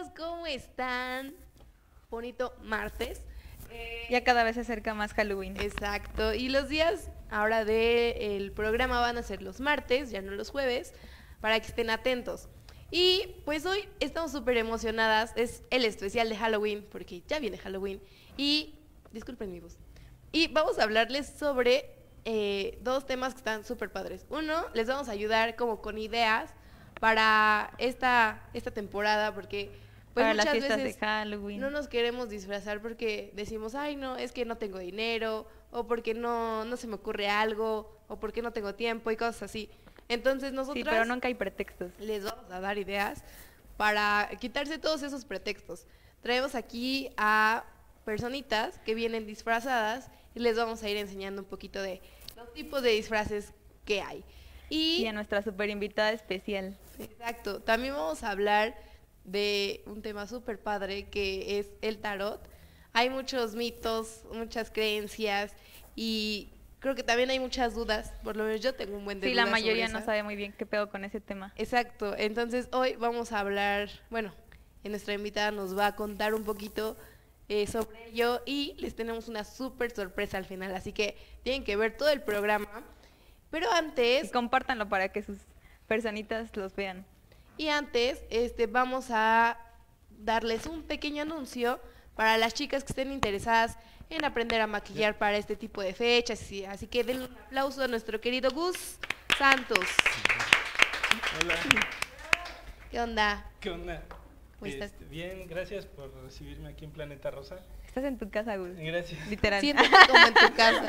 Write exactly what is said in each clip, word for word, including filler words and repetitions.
¿cómo están? Bonito martes. Eh, ya cada vez se acerca más Halloween. Exacto, y los días ahora del programa van a ser los martes, ya no los jueves, para que estén atentos. Y pues hoy estamos súper emocionadas, es el especial de Halloween, porque ya viene Halloween. Y, disculpen mi voz, y vamos a hablarles sobre eh, dos temas que están súper padres. Uno, les vamos a ayudar como con ideas para esta, esta temporada, porque pues para muchas las fiestas veces de Halloween no nos queremos disfrazar porque decimos, ay no, es que no tengo dinero, o porque no, no se me ocurre algo, o porque no tengo tiempo y cosas así. Entonces nosotros sí, pero nunca hay pretextos. Les vamos a dar ideas para quitarse todos esos pretextos. Traemos aquí a personitas que vienen disfrazadas y les vamos a ir enseñando un poquito de los tipos de disfraces que hay. Y, y a nuestra super invitada especial. Exacto, también vamos a hablar de un tema súper padre que es el tarot. Hay muchos mitos, muchas creencias y creo que también hay muchas dudas, por lo menos yo tengo un buen de sí, dudas. Sí, la mayoría sobre no sabe muy bien qué pedo con ese tema. Exacto, entonces hoy vamos a hablar, bueno, nuestra invitada nos va a contar un poquito eh, sobre ello y les tenemos una súper sorpresa al final, así que tienen que ver todo el programa. Pero antes... Y compártanlo para que sus personitas los vean. Y antes, este, vamos a darles un pequeño anuncio para las chicas que estén interesadas en aprender a maquillar para este tipo de fechas. Así que denle un aplauso a nuestro querido Gus Santos. Hola. ¿Qué onda? ¿Qué onda? ¿Cómo estás? Este, bien, gracias por recibirme aquí en Planeta Rosa. Estás en tu casa, Gus. Gracias. Literal. Siéntate como en tu casa.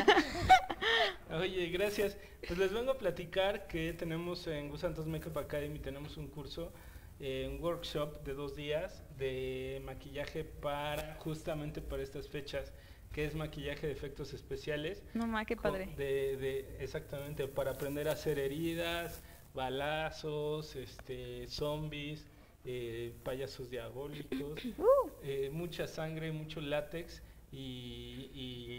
Oye, gracias. Pues les vengo a platicar que tenemos en Gus Santos Makeup Academy, tenemos un curso, eh, un workshop de dos días de maquillaje para, justamente para estas fechas, que es maquillaje de efectos especiales. No ma, qué padre. De, de, exactamente, para aprender a hacer heridas, balazos, este, zombies, eh, payasos diabólicos, Uh. eh, mucha sangre, mucho látex y,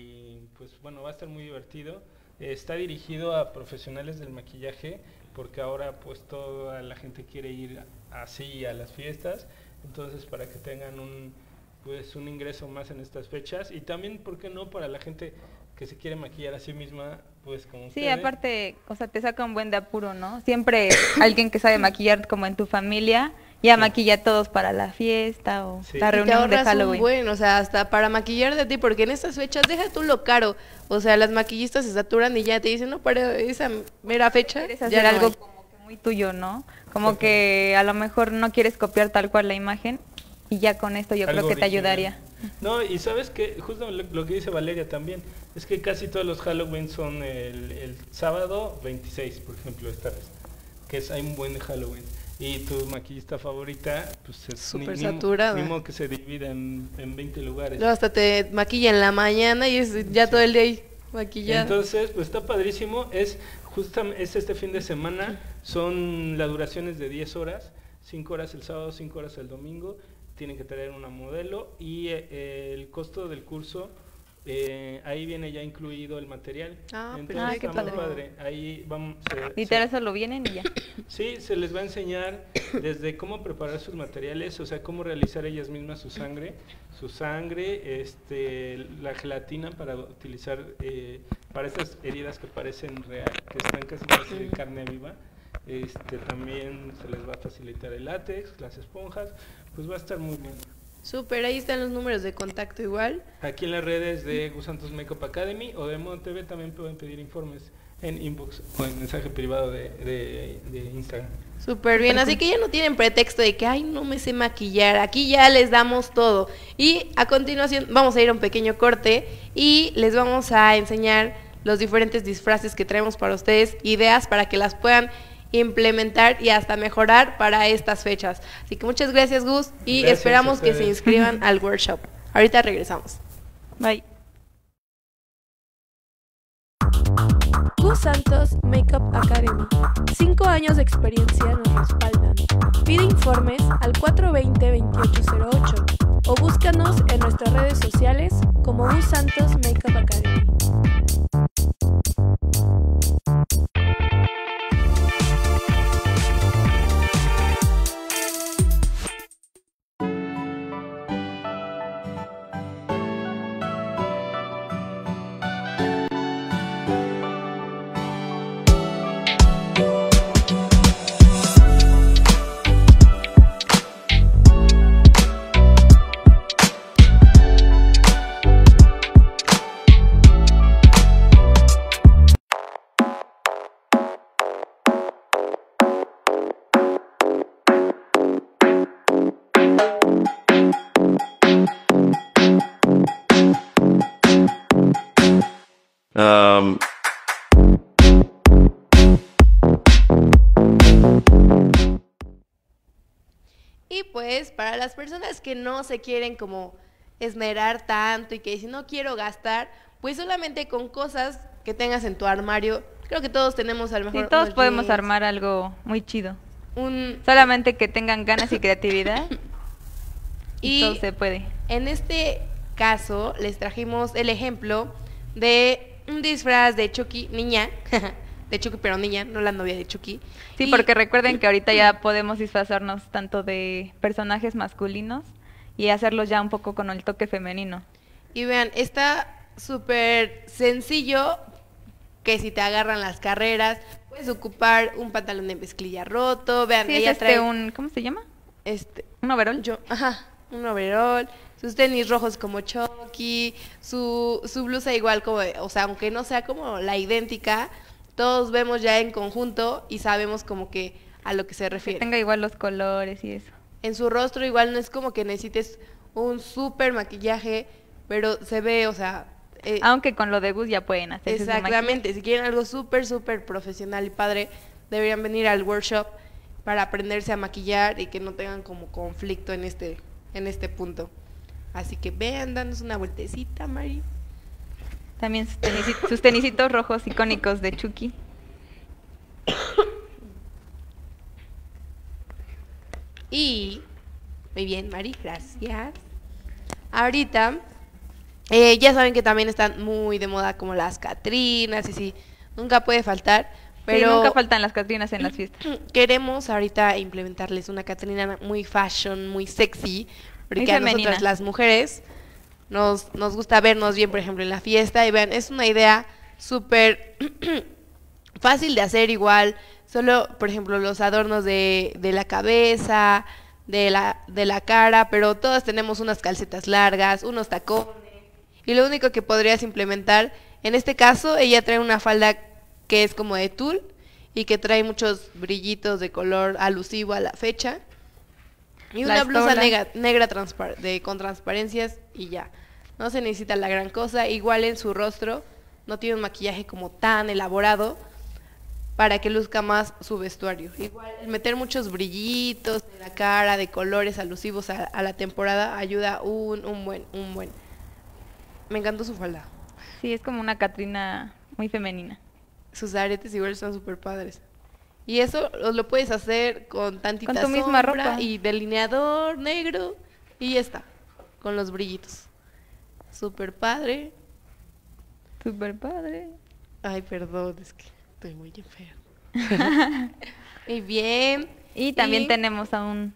y pues bueno, va a estar muy divertido. Eh, está dirigido a profesionales del maquillaje porque ahora pues toda la gente quiere ir así a las fiestas, entonces para que tengan un pues un ingreso más en estas fechas y también, ¿por qué no?, para la gente que se quiere maquillar a sí misma, pues como Sí, ustedes. aparte, o sea, te saca un buen de apuro, ¿no? Siempre alguien que sabe maquillar como en tu familia, ya sí. maquilla a todos para la fiesta o sí. la reunión de Halloween. Bueno, o sea, hasta para maquillar de ti, porque en estas fechas, deja tú lo caro, o sea, las maquillistas se saturan y ya te dicen, no, para esa mera fecha, ya era algo como que muy tuyo, ¿no? Como sí. que a lo mejor no quieres copiar tal cual la imagen y ya con esto yo algo creo que original. te ayudaría. No, y sabes que justo lo, lo que dice Valeria también, es que casi todos los Halloween son el, el sábado veintiséis, por ejemplo, esta vez, que es hay un buen Halloween. Y tu maquillista favorita, pues es súper saturada. Mismo que se divide en, en veinte lugares. Luego hasta te maquilla en la mañana y es ya sí. todo el día ahí maquillado. Entonces, pues está padrísimo, es justamente es este fin de semana, son las duraciones de diez horas, cinco horas el sábado, cinco horas el domingo, tienen que traer una modelo y eh, el costo del curso, eh, ahí viene ya incluido el material. Ah, entonces ah, está qué padre. muy padre. Ahí vamos. Se, Literal, se, solo vienen y ya. Sí, se les va a enseñar desde cómo preparar sus materiales, o sea, cómo realizar ellas mismas su sangre, su sangre, este, la gelatina para utilizar eh, para estas heridas que parecen real, que están casi casi de carne viva. Este, también se les va a facilitar el látex, las esponjas, pues va a estar muy bien. Súper, ahí están los números de contacto igual. Aquí en las redes de Gus Santos Makeup Academy o de Modo T V también pueden pedir informes en inbox o en mensaje privado de, de, de Instagram. Súper bien, así que ya no tienen pretexto de que, ay, no me sé maquillar, aquí ya les damos todo. Y a continuación vamos a ir a un pequeño corte y les vamos a enseñar los diferentes disfraces que traemos para ustedes, ideas para que las puedan implementar y hasta mejorar para estas fechas. Así que muchas gracias, Gus, y gracias esperamos que se inscriban al workshop. Ahorita regresamos. Bye. Gus Santos Makeup Academy. Cinco años de experiencia nos respaldan. Pide informes al cuatro dos cero, veintiocho cero ocho o búscanos en nuestras redes sociales como Gus Santos Makeup Academy. Y pues para las personas que no se quieren como esmerar tanto y que dicen no quiero gastar, pues solamente con cosas que tengas en tu armario, creo que todos tenemos a lo mejor Sí, todos unos podemos jeans, armar algo muy chido. un Solamente que tengan ganas y creatividad. Y, y todo se puede. en este caso les trajimos el ejemplo de un disfraz de Chucky niña, de Chucky pero niña, no la novia de Chucky. Sí, Y- porque recuerden que ahorita ya podemos disfrazarnos tanto de personajes masculinos y hacerlos ya un poco con el toque femenino. Y vean, está súper sencillo que si te agarran las carreras, puedes ocupar un pantalón de mezclilla roto. Vean, Sí, es ella este trae un, ¿cómo se llama? este, ¿Un overol? yo, ajá, un overall, sus tenis rojos como Chucky, su, su blusa igual como, de- o sea, aunque no sea como la idéntica, todos vemos ya en conjunto y sabemos como que a lo que se Que refiere. tenga igual los colores y eso. En su rostro igual no es como que necesites un súper maquillaje, pero se ve, o sea... eh, Aunque con lo de Gus ya pueden hacerse su exactamente, si quieren algo súper, súper profesional y padre, deberían venir al workshop para aprenderse a maquillar y que no tengan como conflicto en este, en este punto. Así que vean, danos una vueltecita, Mari. maquillaje. También sus, tenisi- sus tenisitos rojos icónicos de Chucky. Y, muy bien, Mari, gracias. Ahorita, eh, ya saben que también están muy de moda como las Catrinas y sí, nunca puede faltar, pero Sí, nunca faltan las Catrinas en las fiestas. queremos ahorita implementarles una Catrina muy fashion, muy sexy, porque Muy a femenina. nosotras las mujeres nos, nos gusta vernos bien, por ejemplo, en la fiesta. Y vean, es una idea súper fácil de hacer igual. Solo, por ejemplo, los adornos de, de la cabeza, de la, de la cara, pero todas tenemos unas calcetas largas, unos tacones. Y lo único que podrías implementar, en este caso, ella trae una falda que es como de tul y que trae muchos brillitos de color alusivo a la fecha. Y La una blusa estola. negra, negra transpar- de, con transparencias y ya. No se necesita la gran cosa. Igual en su rostro no tiene un maquillaje como tan elaborado para que luzca más su vestuario. Igual el meter muchos brillitos en la cara de colores alusivos a, a la temporada ayuda un, un buen, un buen. Me encantó su falda. Sí, es como una Catrina muy femenina. Sus aretes igual están súper padres. Y eso lo, lo puedes hacer con tantita Con tu misma sombra ropa. y delineador negro y ya está, con los brillitos. Súper padre. Súper padre. Ay, perdón, es que estoy muy enferma. Y bien. Y también Y- tenemos a un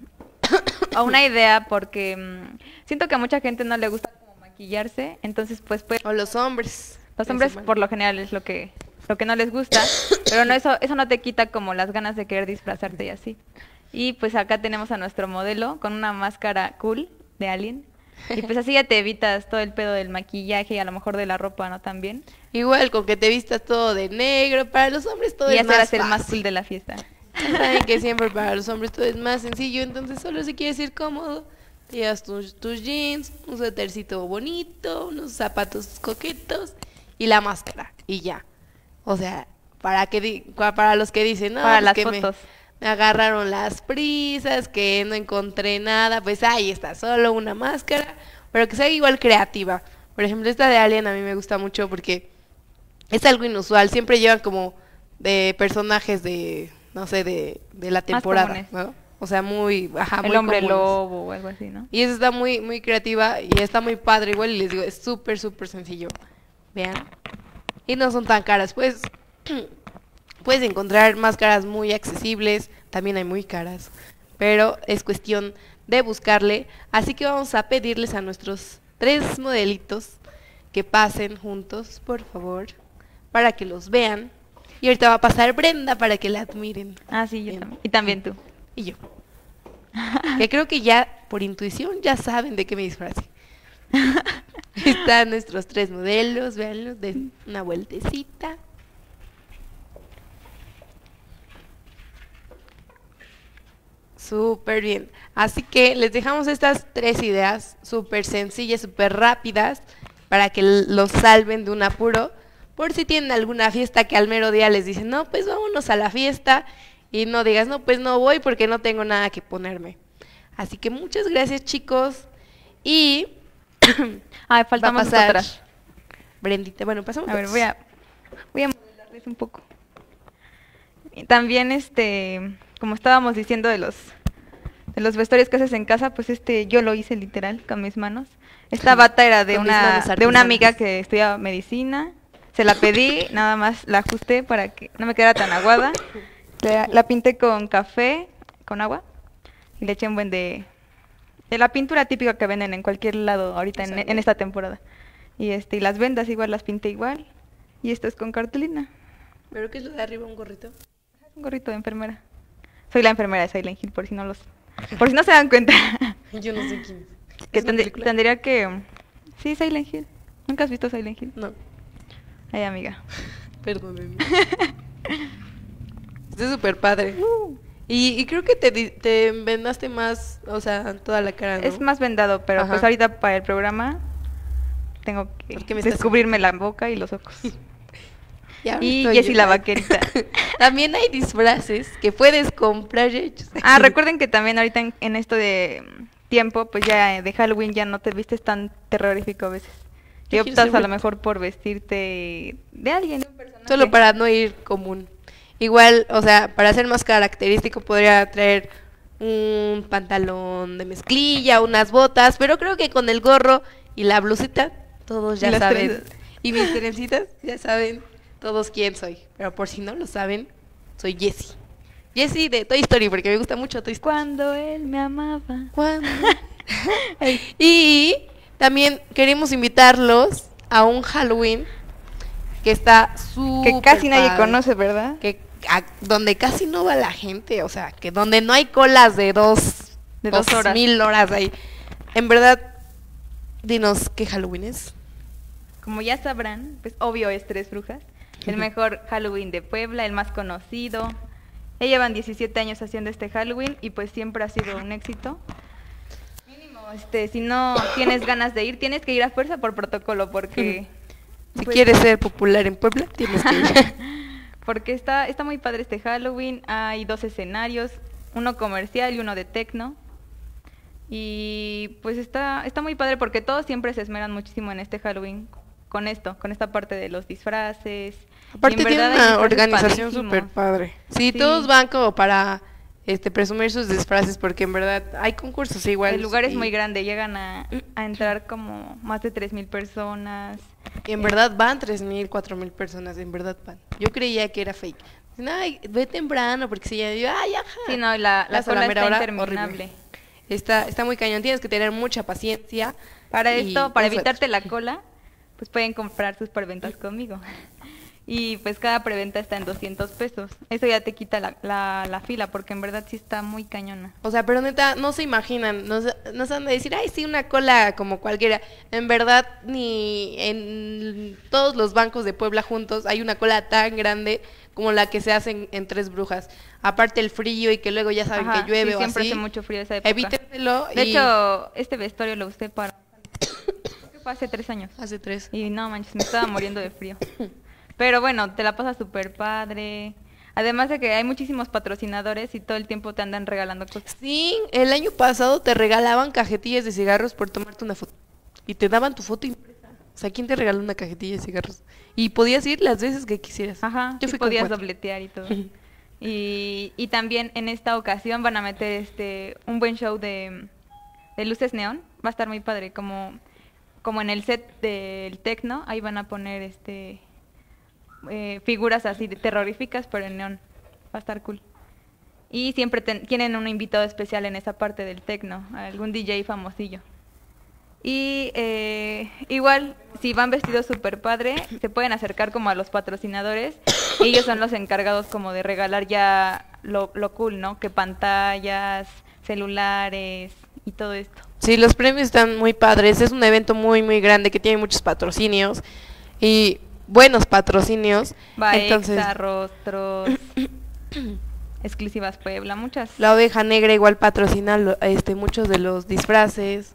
a una idea porque mm, siento que a mucha gente no le gusta como maquillarse, entonces pues pues O los hombres. los hombres principal. por lo general es lo que lo que no les gusta, pero no eso eso no te quita como las ganas de querer disfrazarte y así. Y pues acá tenemos a nuestro modelo con una máscara cool de alien. Y pues así ya te evitas todo el pedo del maquillaje y a lo mejor de la ropa, ¿no? También. Igual con que te vistas todo de negro. Para los hombres todo Y es ya más serás el más fácil. cool de la fiesta. Saben que siempre para los hombres todo es más sencillo, entonces solo si quieres ir cómodo, te llevas tus, tus jeans, un suétercito bonito, unos zapatos coquetos y la máscara y ya. O sea, para que di- cua- para los que dicen, no, Para pues las que me, fotos. me agarraron las prisas, que no encontré nada, pues ahí está, solo una máscara, pero que sea igual creativa. Por ejemplo, esta de Alien a mí me gusta mucho porque es algo inusual, siempre llevan como de personajes de, no sé, de, de la temporada, comunes. ¿no? O sea, muy, ajá, El muy hombre comunes. lobo o algo así, ¿no? Y eso está muy, muy creativa y está muy padre igual y les digo, es súper, súper sencillo. Vean. Y no son tan caras, pues puedes encontrar máscaras muy accesibles, también hay muy caras, pero es cuestión de buscarle. Así que vamos a pedirles a nuestros tres modelitos que pasen juntos, por favor, para que los vean. Y ahorita va a pasar Brenda para que la admiren. Ah, sí, yo Bien. también. Y también tú. Y yo. Que creo que ya, por intuición, ya saben de qué me disfrace. Están nuestros tres modelos, véanlos, den una vueltecita. Súper bien. Así que les dejamos estas tres ideas súper sencillas, súper rápidas, para que l- los salven de un apuro. Por si tienen alguna fiesta que al mero día les dicen, no, pues vámonos a la fiesta y no digas, no, pues no voy porque no tengo nada que ponerme. Así que muchas gracias, chicos. Y Ay, va a faltamos pasar nosotras. Brendita. Bueno, pasamos. A ver, todos. voy a, voy a modelarles un poco. Y también, este, como estábamos diciendo de los, de los vestuarios que haces en casa, pues este, yo lo hice literal con mis manos. Esta bata era de Con mis una, manos de una amiga artesanas. que estudia medicina. Se la pedí, nada más la ajusté para que no me quedara tan aguada. La, la pinté con café, con agua, y le eché un buen de, de la pintura típica que venden en cualquier lado ahorita en, en esta temporada. Y este, y las vendas igual las pinté igual. Y esto es con cartulina. ¿Pero qué es lo de arriba, un gorrito? Es un gorrito de enfermera. Soy la enfermera de Silent Hill, por si no los, por si no se dan cuenta. Yo no sé quién es. Que ¿Es una tendrí- película? tendría que, sí, Silent Hill. ¿Nunca has visto Silent Hill? No, Ay, amiga. perdónenme. Está súper padre. Y, y creo que te, di- te vendaste más, o sea, toda la cara, ¿no? Es más vendado, pero Ajá. pues ahorita para el programa tengo que ¿Por qué me estás- descubrirme la boca y los ojos. Y, ahora Y estoy Jessie la llorando. vaquerita. También hay disfraces que puedes comprar hechos. Ah, recuerden que también ahorita en, en esto de mm, tiempo, pues ya de Halloween ya no te vistes tan terrorífico a veces. Y Yo quiero optas ser a lo muy- mejor por vestirte de alguien, de un personaje. Solo para no ir común. Igual, o sea, para ser más característico podría traer un pantalón de mezclilla, unas botas, pero creo que con el gorro y la blusita todos Y ya las saben. trenzas. Y mis trencitas ya saben todos quién soy. Pero por si no lo saben, soy Jessie. Jessie de Toy Story, porque me gusta mucho Toy Story. Cuando él me amaba. ¿Cuándo? Y también queremos invitarlos a un Halloween que está súper Que casi nadie padre. conoce, ¿verdad? Que a- donde casi no va la gente, o sea, que donde no hay colas de dos, De dos horas. mil horas ahí. En verdad, dinos qué Halloween es. Como ya sabrán, pues obvio es Tres Brujas, el mejor Halloween de Puebla, el más conocido. Ya llevan diecisiete años haciendo este Halloween y pues siempre ha sido un éxito. Mínimo, este, si no tienes ganas de ir, tienes que ir a fuerza por protocolo porque Si pues, quieres ser popular en Puebla, tienes que ir. porque está está muy padre este Halloween. Hay dos escenarios, uno comercial y uno de techno. Y pues está está muy padre porque todos siempre se esmeran muchísimo en este Halloween con esto, con esta parte de los disfraces. Y Aparte en tiene verdad hay una disfraces organización padrísimos. súper padre. Sí, Sí. todos van como para este presumir sus disfraces porque en verdad hay concursos igual. El lugar es y- muy grande, llegan a, a entrar como más de tres mil personas. Y en verdad van tres mil, cuatro mil personas, en verdad van. Yo creía que era fake. Dicen, ay, ve temprano porque si ya, yo, ay, ajá. Sí, no, y la, la Hasta cola mera está hora, interminable. horrible. Está, está muy cañón, tienes que tener mucha paciencia. Para y esto, para un evitarte suéter. la cola, pues pueden comprar sus preventas conmigo. Y pues cada preventa está en doscientos pesos. Eso ya te quita la, la, la fila, porque en verdad sí está muy cañona. O sea, pero neta, no se imaginan, no se, no se han de decir, ay, sí, una cola como cualquiera. En verdad, ni en todos los bancos de Puebla juntos hay una cola tan grande como la que se hace en, en Tres Brujas. Aparte el frío y que luego ya saben Ajá, que llueve sí, o siempre así. hace mucho frío esa época. Evítenselo. De y- hecho, este vestuario lo usé para... creo que fue hace tres años. Hace tres. Y no manches, me estaba muriendo de frío. Pero bueno, te la pasas súper padre. Además de que hay muchísimos patrocinadores y todo el tiempo te andan regalando cosas. Sí, el año pasado te regalaban cajetillas de cigarros por tomarte una foto. Y te daban tu foto impresa. O sea, ¿quién te regaló una cajetilla de cigarros? Y podías ir las veces que quisieras. Ajá, Yo sí fui con podías cuatro. dobletear y todo. Y, y también en esta ocasión van a meter este un buen show de, de luces neón. Va a estar muy padre, como, como en el set del techno, ahí van a poner este eh, figuras así de terroríficas, pero en neón. Va a estar cool. Y siempre ten- tienen un invitado especial en esa parte del techno, algún D J famosillo. Y eh, igual, si van vestidos súper padre, se pueden acercar como a los patrocinadores. Y ellos son los encargados como de regalar ya lo, lo cool, ¿no? Que pantallas, celulares y todo esto. Sí, los premios están muy padres. Es un evento muy, muy grande que tiene muchos patrocinios. Y buenos patrocinios. Entonces, Baexa, Rostros, Exclusivas Puebla, muchas. la Oveja Negra igual patrocina lo- este, muchos de los disfraces.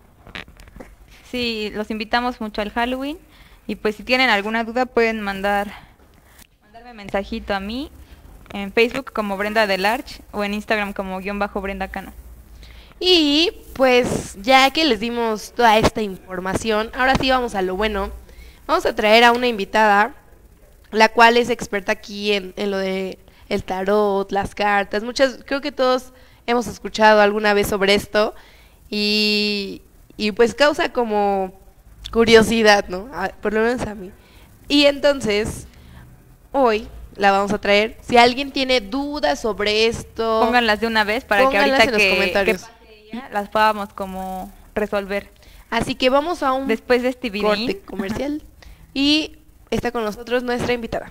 Sí, los invitamos mucho al Halloween. Y pues si tienen alguna duda pueden mandar mandarme mensajito a mí en Facebook como Brenda Delarch o en Instagram como guión bajo Brenda Cano. Y pues ya que les dimos toda esta información, ahora sí vamos a lo bueno. Vamos a traer a una invitada, la cual es experta aquí en, en lo de el tarot, las cartas, muchas, creo que todos hemos escuchado alguna vez sobre esto y, y pues causa como curiosidad, ¿no? A- por lo menos a mí. Y entonces, hoy la vamos a traer. Si alguien tiene dudas sobre esto, Pónganlas de una vez para que pónganlas ahorita en los que, comentarios. que pase ella, las podamos como resolver. Así que vamos a un Después de este video. corte comercial y está con nosotros nuestra invitada.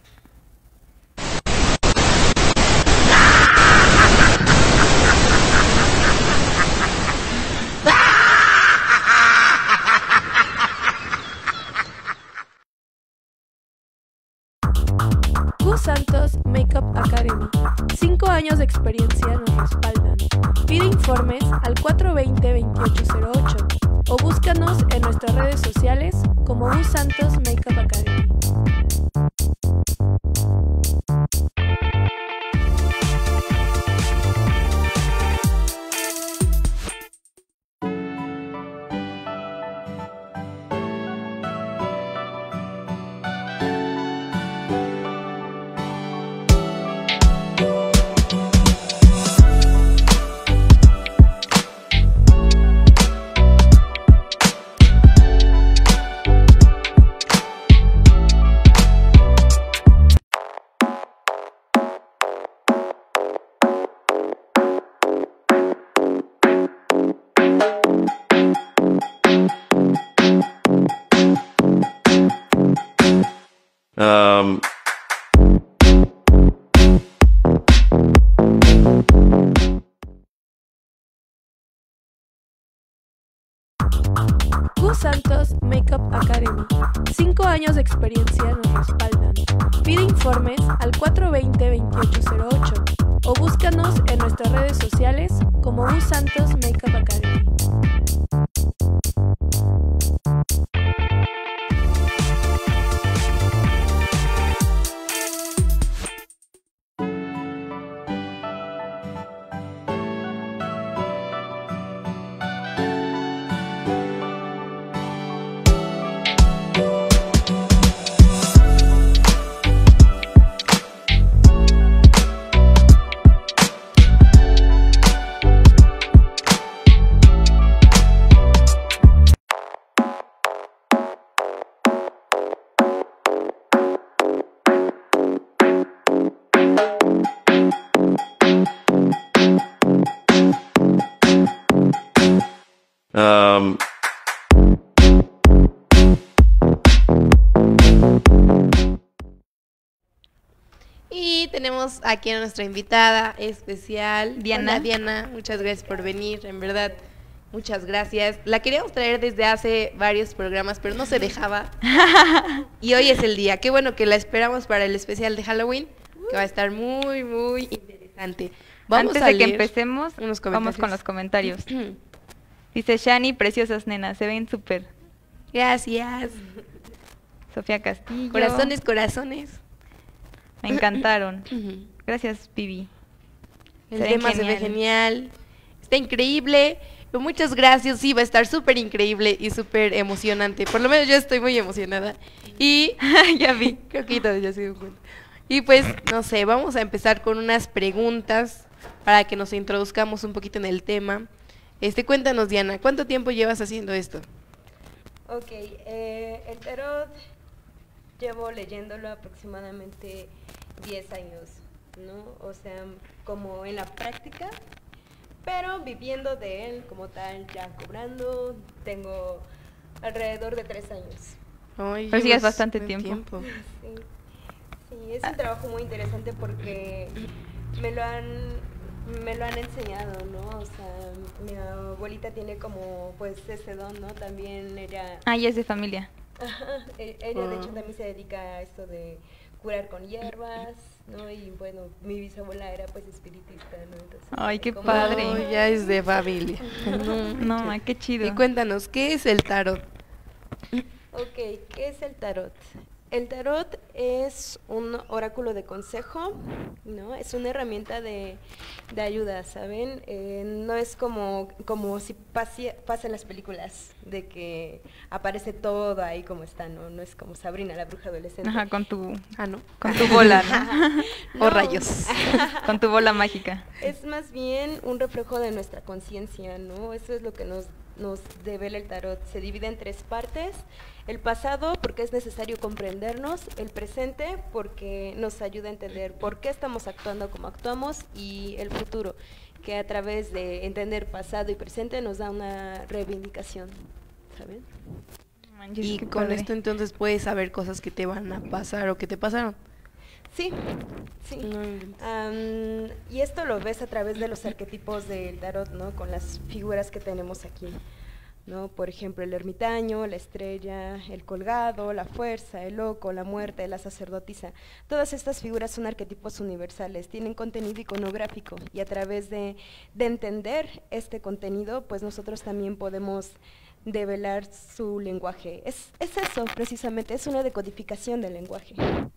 Q Santos Makeup Academy. Cinco años de experiencia nos respaldan. Pide informes al cuatro dos cero, dos ocho cero ocho o búscanos en nuestras redes sociales como Q Santos Makeup Academy. Um, Q Santos Makeup Academy. Cinco años de experiencia nos respaldan. Pide informes al cuatro dos cero, dos ocho cero ocho o búscanos en nuestras redes sociales como Q Santos Makeup Academy. um, Y tenemos aquí a nuestra invitada especial, Diana. Hola, Diana, muchas gracias por venir, en verdad, muchas gracias. La queríamos traer desde hace varios programas, pero no se dejaba. Y hoy es el día. Qué bueno que la esperamos para el especial de Halloween, que va a estar muy, muy interesante. Vamos Antes a de que leer empecemos, unos vamos con comentarios. los comentarios. Dice Shani, preciosas nenas, se ven súper. Gracias. Sofía Castillo. Corazones, corazones. Me encantaron. El Gracias, Vivi. Se ven tema se ve genial. Está increíble. Muchas gracias. Sí, va a estar súper increíble y súper emocionante. Por lo menos yo estoy muy emocionada. Y Ya vi. creo que todos ya se dieron cuenta. Y pues, no sé, vamos a empezar con unas preguntas para que nos introduzcamos un poquito en el tema. Este, cuéntanos, Diana, ¿cuánto tiempo llevas haciendo esto? Ok, eh, el tarot llevo leyéndolo aproximadamente diez años, ¿no? O sea, como en la práctica, pero viviendo de él como tal, ya cobrando, tengo alrededor de tres años. Ay, Pero sigues llevas bastante buen tiempo. Sí, sí, es un trabajo muy interesante porque me lo han me lo han enseñado, ¿no? O sea, mi abuelita tiene como pues ese don, ¿no? También ella Ah, ya es de familia. Ajá, e- ella de hecho Ah. también se dedica a esto de curar con hierbas, ¿no? Y bueno, mi bisabuela era pues espiritista, ¿no? Entonces, Ay, qué como- padre. Oh, ya es de familia. No, No, manches. ma, qué chido. Y cuéntanos, ¿qué es el tarot? Ok, ¿qué es el tarot? El tarot es un oráculo de consejo, ¿no? Es una herramienta de, de ayuda, ¿saben? Eh, no es como, como si pase, pasa en las películas, de que aparece todo ahí como está, ¿no? No es como Sabrina, la bruja adolescente. Ajá, con tu, Ah, ¿no? con tu bola, ¿no? No. O rayos. Con tu bola mágica. Es más bien un reflejo de nuestra conciencia, ¿no? Eso es lo que nos, nos devela el tarot. Se divide en tres partes. El pasado, porque es necesario comprendernos. El presente, porque nos ayuda a entender por qué estamos actuando como actuamos. Y el futuro, que a través de entender pasado y presente nos da una reivindicación, ¿saben? Manches, Y qué con padre. esto entonces puedes saber cosas que te van a pasar o que te pasaron. Sí, sí. No inventes. Am, y esto lo ves a través de los arquetipos del tarot, ¿no? Con las figuras que tenemos aquí, ¿no? Por ejemplo, el ermitaño, la estrella, el colgado, la fuerza, el loco, la muerte, la sacerdotisa. Todas estas figuras son arquetipos universales, tienen contenido iconográfico y a través de, de entender este contenido, pues nosotros también podemos develar su lenguaje. Es, es eso, precisamente, es una decodificación del lenguaje.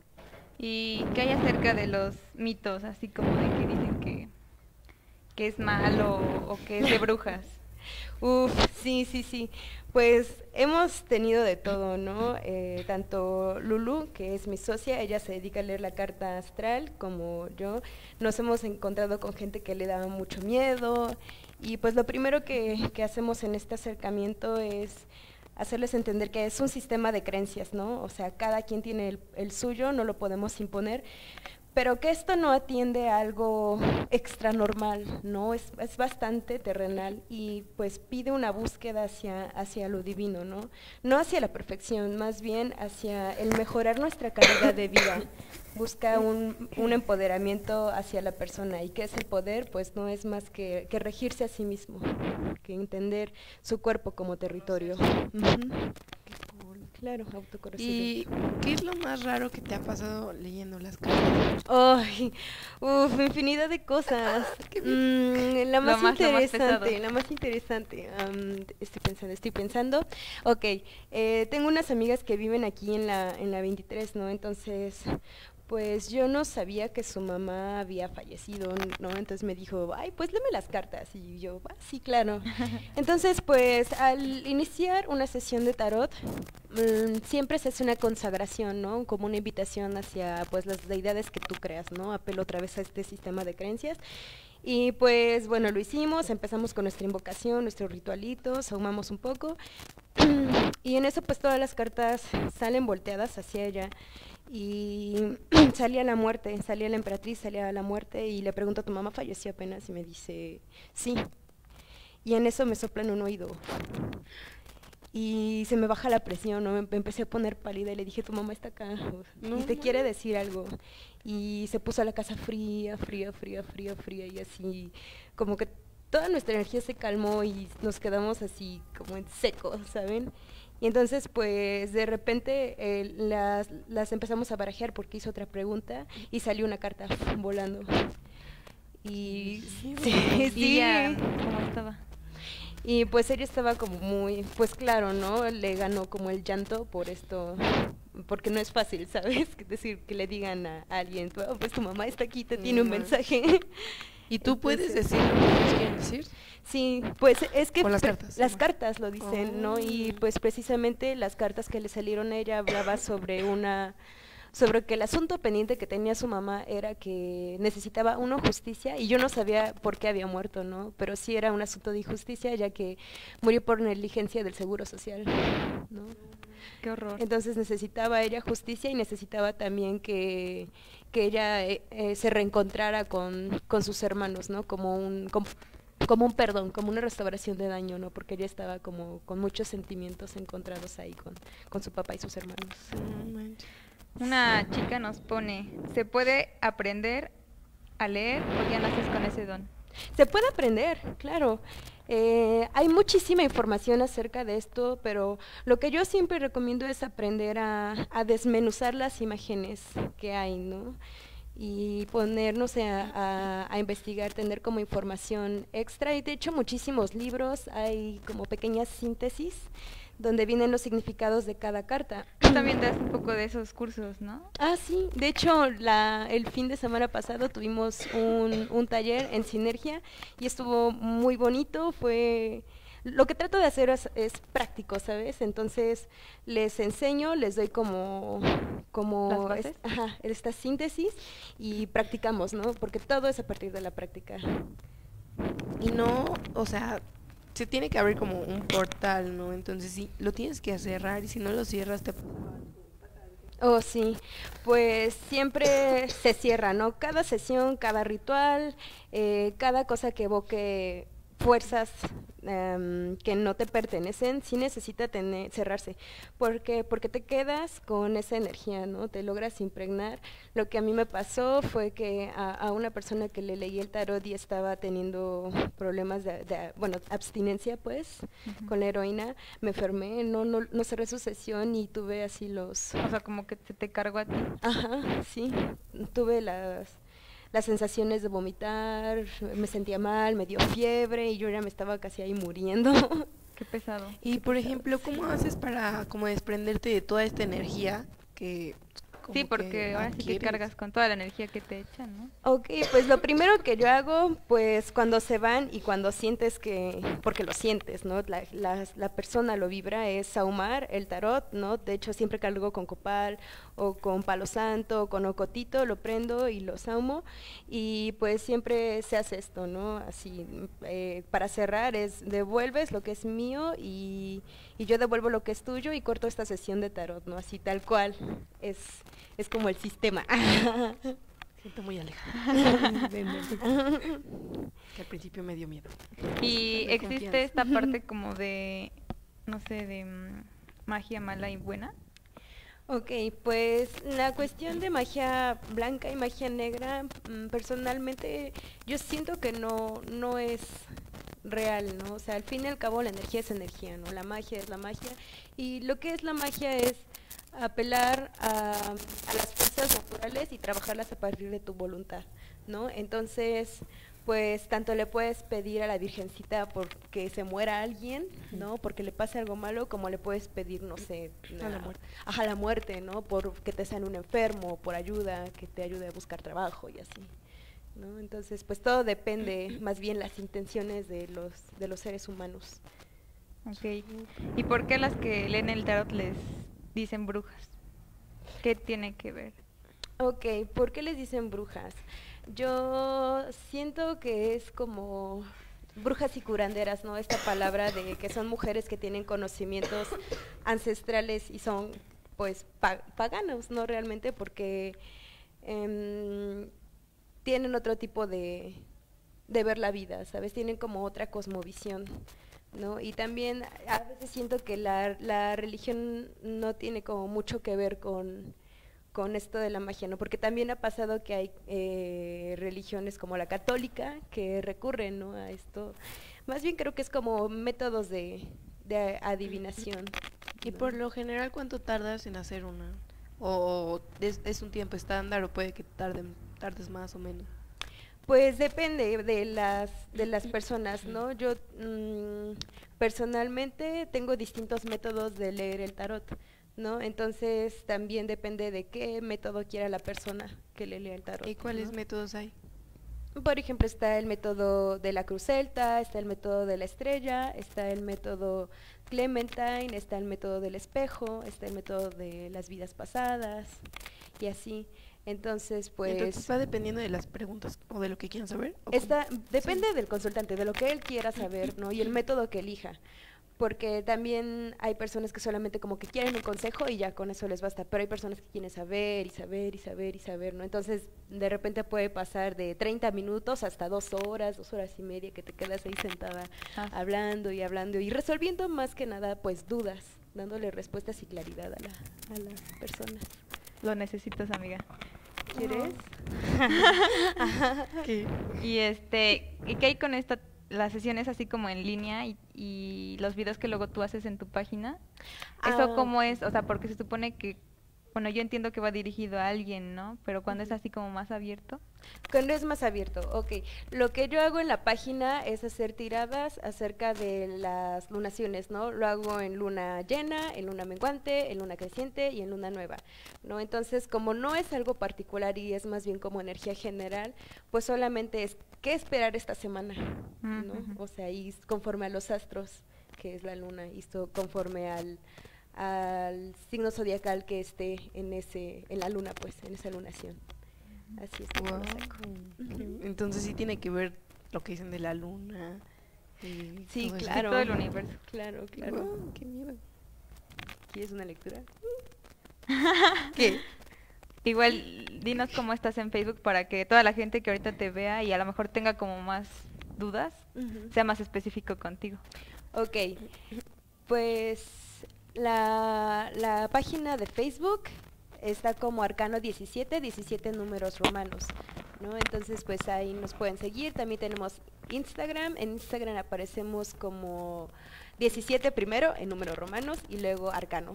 ¿Y qué hay acerca de los mitos, así como de que dicen que, que es malo o que es de brujas? Uf, sí, sí, sí. Pues hemos tenido de todo, ¿no? Eh, tanto Lulu, que es mi socia, ella se dedica a leer la carta astral, como yo. Nos hemos encontrado con gente que le da mucho miedo. Y pues lo primero que, que hacemos en este acercamiento es hacerles entender que es un sistema de creencias, ¿no? O sea, cada quien tiene el, el suyo, no lo podemos imponer, pero que esto no atiende a algo extra normal, ¿no? Es, es bastante terrenal y pues pide una búsqueda hacia, hacia lo divino, ¿no? No hacia la perfección, más bien hacia el mejorar nuestra calidad de vida. Busca un, un empoderamiento hacia la persona. ¿Y qué es el poder? Pues no es más que, que regirse a sí mismo, que entender su cuerpo como territorio. Ujú. Claro, autoconocimiento. ¿Y qué es lo más raro que te ha pasado leyendo las cartas? Ay, uf, infinidad de cosas. Mm, la más Lo más- lo más interesante, pesado. la más interesante. am, estoy pensando, estoy pensando. Ok, eh, tengo unas amigas que viven aquí en la, en la veintitrés, ¿no? Entonces, pues yo no sabía que su mamá había fallecido, ¿no? Entonces me dijo, ay, pues léeme las cartas. Y yo, ah, sí, claro. Entonces, pues al iniciar una sesión de tarot, mm, siempre se hace una consagración, ¿no? Como una invitación hacia, pues, las deidades que tú creas, ¿no? Apelo otra vez a este sistema de creencias. Y pues, bueno, lo hicimos, empezamos con nuestra invocación, nuestros ritualitos, ahumamos un poco. Y en eso, pues, todas las cartas salen volteadas hacia ella. Y salía la muerte, salía la emperatriz, salía la muerte y le pregunto, ¿tu mamá falleció apenas? Y me dice, sí. Y en eso me soplan un oído. Y se me baja la presión, ¿no? Me empecé a poner pálida y le dije, tu mamá está acá No y te quiere decir algo. Y se puso la casa fría, fría, fría, fría, fría y así, como que toda nuestra energía se calmó y nos quedamos así como en seco, ¿saben? Y entonces, pues, de repente eh, las, las empezamos a barajear porque hizo otra pregunta y salió una carta volando. Y sí, ¿Y sí. ella cómo estaba? Y pues ella estaba como muy, pues claro, ¿no? Le ganó como el llanto por esto, porque no es fácil, ¿sabes? Es decir, que le digan a alguien, "Oh, pues tu mamá está aquí, te tiene un No. mensaje". ¿Y tú puedes Entonces- decir lo que ellos quieren decir? Sí, pues es que Con las pre- cartas, las ¿no? cartas lo dicen, ¿no? Y Oh. pues precisamente las cartas que le salieron a ella hablaba sobre una sobre que el asunto pendiente que tenía su mamá era que necesitaba uno justicia y yo no sabía por qué había muerto, ¿no? Pero sí era un asunto de injusticia ya que murió por negligencia del Seguro Social, ¿no? Qué horror. Entonces necesitaba ella justicia y necesitaba también que, que ella eh, eh, se reencontrara con, con sus hermanos, ¿no? Como un, como, como un perdón, como una restauración de daño, ¿no? Porque ella estaba como con muchos sentimientos encontrados ahí con, con su papá y sus hermanos. No manches. Una chica nos pone, ¿se puede aprender a leer o ya naces con ese don? Se puede aprender, claro. Eh, hay muchísima información acerca de esto, pero lo que yo siempre recomiendo es aprender a, a desmenuzar las imágenes que hay, ¿no? Y ponernos a, a, a investigar, tener como información extra. Y de hecho muchísimos libros, hay como pequeñas síntesis donde vienen los significados de cada carta. tú también das un poco de esos cursos, ¿no? Ah, sí. De hecho, la, el fin de semana pasado tuvimos un, un taller en Sinergia y estuvo muy bonito. Fue lo que trato de hacer es, es práctico, ¿sabes? Entonces les enseño, les doy como como ¿Las es- bases? ajá, esta síntesis y practicamos, ¿no? Porque todo es a partir de la práctica. Y no, o sea, se tiene que abrir como un portal, ¿no? Entonces sí, lo tienes que cerrar y si no lo cierras te... Oh, sí, pues siempre se cierra, ¿no? Cada sesión, cada ritual, eh, cada cosa que evoque fuerzas em, que no te pertenecen, sí necesita tener, cerrarse. ¿Por qué? Porque te quedas con esa energía, ¿no? Te logras impregnar. Lo que a mí me pasó fue que a, a una persona que le leí el tarot y estaba teniendo problemas de, de, bueno, abstinencia, pues, Ujú. con la heroína, me enfermé, no, no, no cerré su sesión y tuve así los... O sea, como que se te cargó a ti. Ajá, sí, tuve las, las sensaciones de vomitar, me sentía mal, me dio fiebre y yo ya me estaba casi ahí muriendo. Qué pesado. Y por ejemplo, ¿cómo haces para como desprenderte de toda esta energía que... como Sí, que porque ahora sí te adquieres? cargas con toda la energía que te echan, ¿no? Ok, pues lo primero que yo hago, pues cuando se van y cuando sientes que, porque lo sientes, ¿no? La, la, la persona lo vibra, es sahumar el tarot, ¿no? De hecho, siempre cargo con copal o con palo santo o con ocotito, lo prendo y lo sahumo y pues siempre se hace esto, ¿no? Así, eh, para cerrar es devuelves lo que es mío y, y yo devuelvo lo que es tuyo y corto esta sesión de tarot, ¿no? Así tal cual, es, es como el sistema. Siento muy alejada. Ven, ven. Que al principio me dio miedo. Y De existe confianza. esta parte como de, no sé, de mm, magia mala y buena. Ok, pues la cuestión de magia blanca y magia negra, mm, personalmente yo siento que no, no es real, ¿no? O sea, al fin y al cabo la energía es energía, ¿no? La magia es la magia y lo que es la magia es apelar a, a las fuerzas naturales y trabajarlas a partir de tu voluntad, ¿no? Entonces, pues tanto le puedes pedir a la Virgencita porque se muera alguien, ¿no? Porque le pase algo malo, como le puedes pedir, no sé, A la na- muerte. ajá, la muerte, ¿no? Por que te sane un enfermo, por ayuda, que te ayude a buscar trabajo y así, ¿no? Entonces, pues todo depende, más bien las intenciones de los de los seres humanos. Ok. ¿Y por qué las que leen el tarot les dicen brujas? ¿Qué tiene que ver? Ok, ¿por qué les dicen brujas? Yo siento que es como brujas y curanderas, ¿no? Esta palabra de que son mujeres que tienen conocimientos ancestrales y son, pues, pa- paganos, ¿no? Realmente porque em, tienen otro tipo de, de ver la vida, ¿sabes? Tienen como otra cosmovisión, ¿no? Y también a veces siento que la, la religión no tiene como mucho que ver con con esto de la magia, ¿no? Porque también ha pasado que hay eh, religiones como la católica que recurren, ¿no? A esto. Más bien creo que es como métodos de, de adivinación. Y ¿no? por lo general, ¿cuánto tardas en hacer una? ¿O es, es un tiempo estándar o puede que tarden, tardes más o menos? Pues depende de las de las personas, ¿no? Yo mm, personalmente tengo distintos métodos de leer el tarot, ¿no? Entonces también depende de qué método quiera la persona que le lea el tarot. ¿Y cuáles ¿no? métodos hay? Por ejemplo, está el método de la cruz celta, está el método de la estrella, está el método Clementine, está el método del espejo, está el método de las vidas pasadas y así. Entonces, pues Entonces va dependiendo de las preguntas o de lo que quieran saber. ¿o cómo? Está, depende del consultante, de lo que él quiera saber, ¿no? Y el método que elija. Porque también hay personas que solamente como que quieren un consejo y ya con eso les basta, pero hay personas que quieren saber y saber y saber y saber, ¿no? Entonces, de repente puede pasar de treinta minutos hasta dos horas, dos horas y media que te quedas ahí sentada Ah. hablando y hablando y resolviendo más que nada, pues, dudas, dándole respuestas y claridad a, la, a las personas. Lo necesitas, amiga. ¿Quieres? ¿Qué? Y este, ¿y qué hay con esta, las sesiones así como en línea y, y los videos que luego tú haces en tu página? ¿Eso Ah, cómo es? O sea, porque se supone que bueno, yo entiendo que va dirigido a alguien, ¿no? Pero cuando es así como más abierto. Cuando es más abierto, ok. Lo que yo hago en la página es hacer tiradas acerca de las lunaciones, ¿no? Lo hago en luna llena, en luna menguante, en luna creciente y en luna nueva, ¿no? Entonces, como no es algo particular y es más bien como energía general, pues solamente es qué esperar esta semana, ¿no? Ujú. O sea, y conforme a los astros, que es la luna, y esto conforme al al signo zodiacal que esté en ese en la luna, pues, en esa lunación. Así es como Guau. lo saco. Ujú. Entonces sí tiene que ver lo que dicen de la luna. Y Sí, todo eso. claro. todo el universo. Claro, claro. Guau, qué miedo. ¿Quieres una lectura? ¿Qué? Igual, dinos cómo estás en Facebook para que toda la gente que ahorita te vea y a lo mejor tenga como más dudas, Ujú. sea más específico contigo. Ok, pues la, la página de Facebook está como Arcano diecisiete, diecisiete números romanos, ¿no? Entonces, pues ahí nos pueden seguir. También tenemos Instagram. En Instagram aparecemos como diecisiete primero en números romanos y luego Arcano.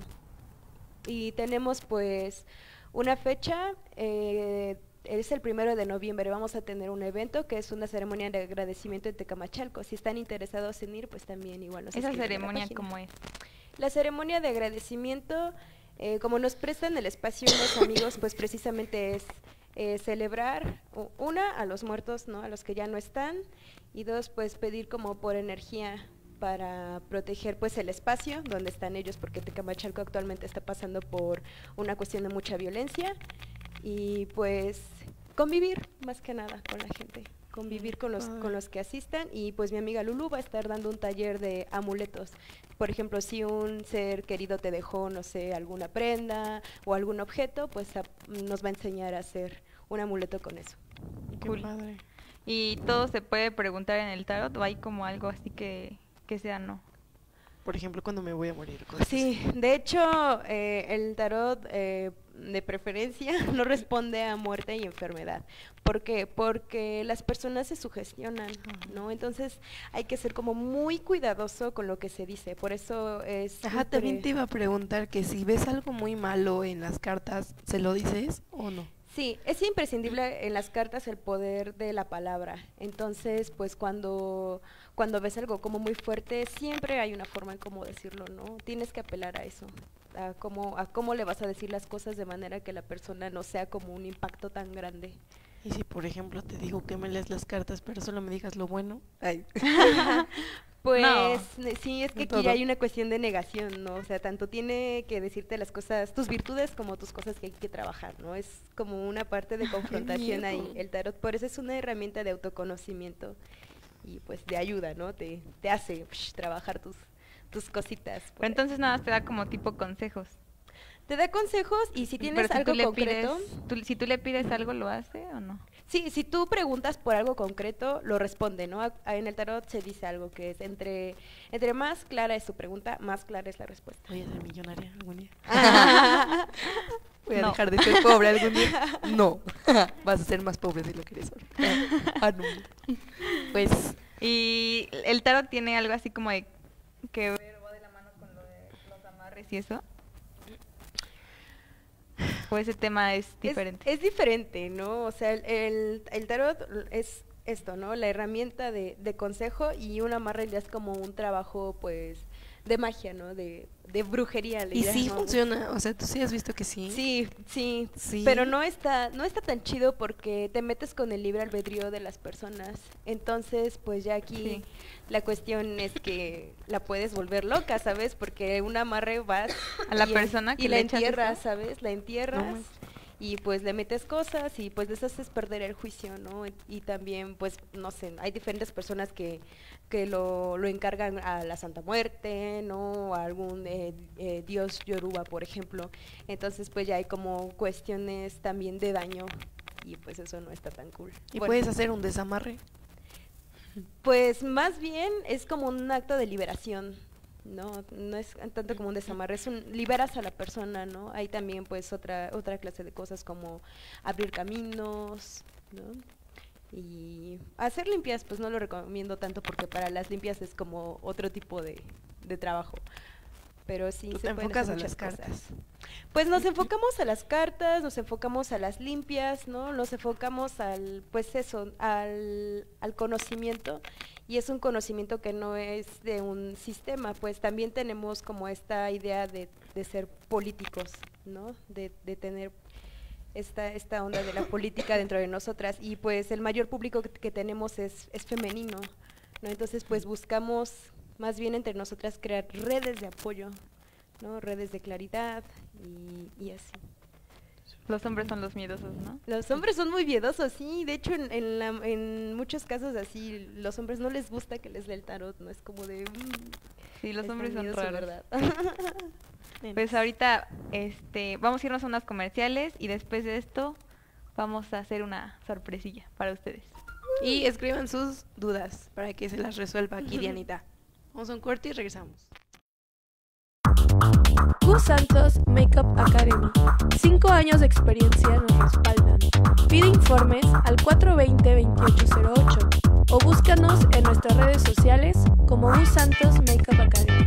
Y tenemos pues una fecha, eh, es el primero de noviembre, vamos a tener un evento que es una ceremonia de agradecimiento en Tecamachalco. Si están interesados en ir, pues también igual nos Esa escriben a la ceremonia, página. ¿cómo es? La ceremonia de agradecimiento, eh, como nos prestan el espacio los amigos, pues precisamente es eh, celebrar, u- una, a los muertos, ¿no? A los que ya no están, y dos, pues pedir como por energía para proteger pues el espacio donde están ellos, porque Tecamachalco actualmente está pasando por una cuestión de mucha violencia, y pues convivir más que nada con la gente, convivir con los, con los que asistan. Y pues mi amiga Lulu va a estar dando un taller de amuletos. Por ejemplo, si un ser querido te dejó, no sé, alguna prenda o algún objeto, pues a- nos va a enseñar a hacer un amuleto con eso. Qué Cool. padre. ¿Y todo se puede preguntar en el tarot o hay como algo así que, que sea no? Por ejemplo, cuando me voy a morir. Cosas Sí, así. de hecho, eh, el tarot eh, de preferencia no responde a muerte y enfermedad. ¿Por qué? Porque las personas se sugestionan, ¿no? Entonces hay que ser como muy cuidadoso con lo que se dice. Por eso es... Ajá, siempre- también te iba a preguntar que si ves algo muy malo en las cartas, ¿se lo dices o no? Sí, es imprescindible en las cartas el poder de la palabra. Entonces, pues cuando, cuando ves algo como muy fuerte, siempre hay una forma en cómo decirlo, ¿no? Tienes que apelar a eso, a cómo, a cómo le vas a decir las cosas de manera que la persona no sea como un impacto tan grande. Y si, por ejemplo, te digo que me lees las cartas, pero solo me digas lo bueno. Ay. Pues No. ne- sí, es que aquí Todo. ya hay una cuestión de negación, ¿no? O sea, tanto tiene que decirte las cosas, tus virtudes, como tus cosas que hay que trabajar, ¿no? Es como una parte de confrontación ahí, miedo. el tarot. Por eso es una herramienta de autoconocimiento y pues de ayuda, ¿no? Te, te hace psh, trabajar tus, tus cositas. por Pero ahí. entonces nada, más te da como tipo consejos. Te da consejos y si tienes Pero si algo tú le concreto... pides, tú- si tú le pides algo, ¿lo hace o no? Sí, si tú preguntas por algo concreto, lo responde, ¿no? A- a- En el tarot se dice algo que es entre, entre más clara es tu pregunta, más clara es la respuesta. Voy a ser millonaria algún día. Ah. Voy a No. dejar de ser pobre algún día. No. Vas a ser más pobre de lo que eres ahora. Ah, no. Pues Y el tarot tiene algo así como de que ver va de la mano con lo de los amarres y eso. O ese tema es Es- diferente. Es, diferente, ¿no? O sea, el, el, el tarot es esto, ¿no? La herramienta de, de consejo, y un amarre ya es como un trabajo, pues, de magia, ¿no? De, de brujería. le y sí llamamos. funciona, o sea, tú sí has visto que sí. Sí, sí, Sí. pero no está, no está tan chido porque te metes con el libre albedrío de las personas. Entonces, pues ya aquí Sí. la cuestión es que la puedes volver loca, ¿sabes? Porque un amarre vas A la y- persona que y la le echas entierras, eso. ¿sabes? La entierras. manches. Y pues le metes cosas y pues les haces perder el juicio, ¿no? Y también, pues, no sé, hay diferentes personas que, que lo, lo encargan a la Santa Muerte, ¿no? A algún eh, eh, dios yoruba, por ejemplo. Entonces, pues ya hay como cuestiones también de daño y pues eso no está tan cool. Y Bueno, puedes hacer un desamarre. pues más bien es como un acto de liberación, ¿no? No es tanto como un desamarre, es un, liberas a la persona, ¿no? Hay también pues otra, otra clase de cosas como abrir caminos, ¿no? Y hacer limpias, pues no lo recomiendo tanto porque para las limpias es como otro tipo de, de trabajo. Pero sí Tú se te pueden enfocas hacer a las muchas cartas. cosas. Pues nos enfocamos a las cartas, nos enfocamos a las limpias, ¿no? Nos enfocamos al, pues eso, al, al conocimiento, y es un conocimiento que no es de un sistema, pues también tenemos como esta idea de, de ser políticos, ¿no? De, de tener esta, esta onda de la política dentro de nosotras, y pues el mayor público que, que tenemos es, es femenino, ¿no? Entonces pues buscamos más bien entre nosotras crear redes de apoyo, ¿no? Redes de claridad y, y así. Los hombres son los miedosos, ¿no? Los hombres son muy miedosos, sí, de hecho en, en, la, en muchos casos así, los hombres no les gusta que les dé el tarot, ¿no? Es como de... Mm, Sí, los están hombres son miedosos, raros. ¿verdad? Pues ahorita este, vamos a irnos a unos comerciales y después de esto vamos a hacer una sorpresilla para ustedes. Y escriban sus dudas para que se las resuelva aquí Dianita. Vamos a un corte y regresamos. Q Santos Makeup Academy. Cinco años de experiencia nos respaldan. Pide informes al cuatro dos cero, veintiocho cero ocho o búscanos en nuestras redes sociales como Q Santos Makeup Academy.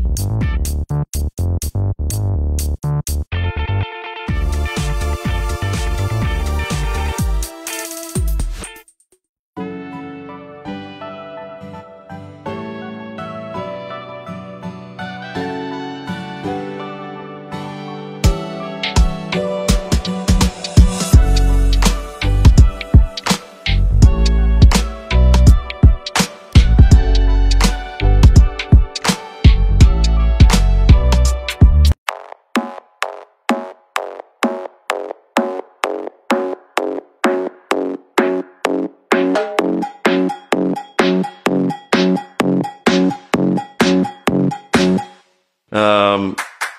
Um,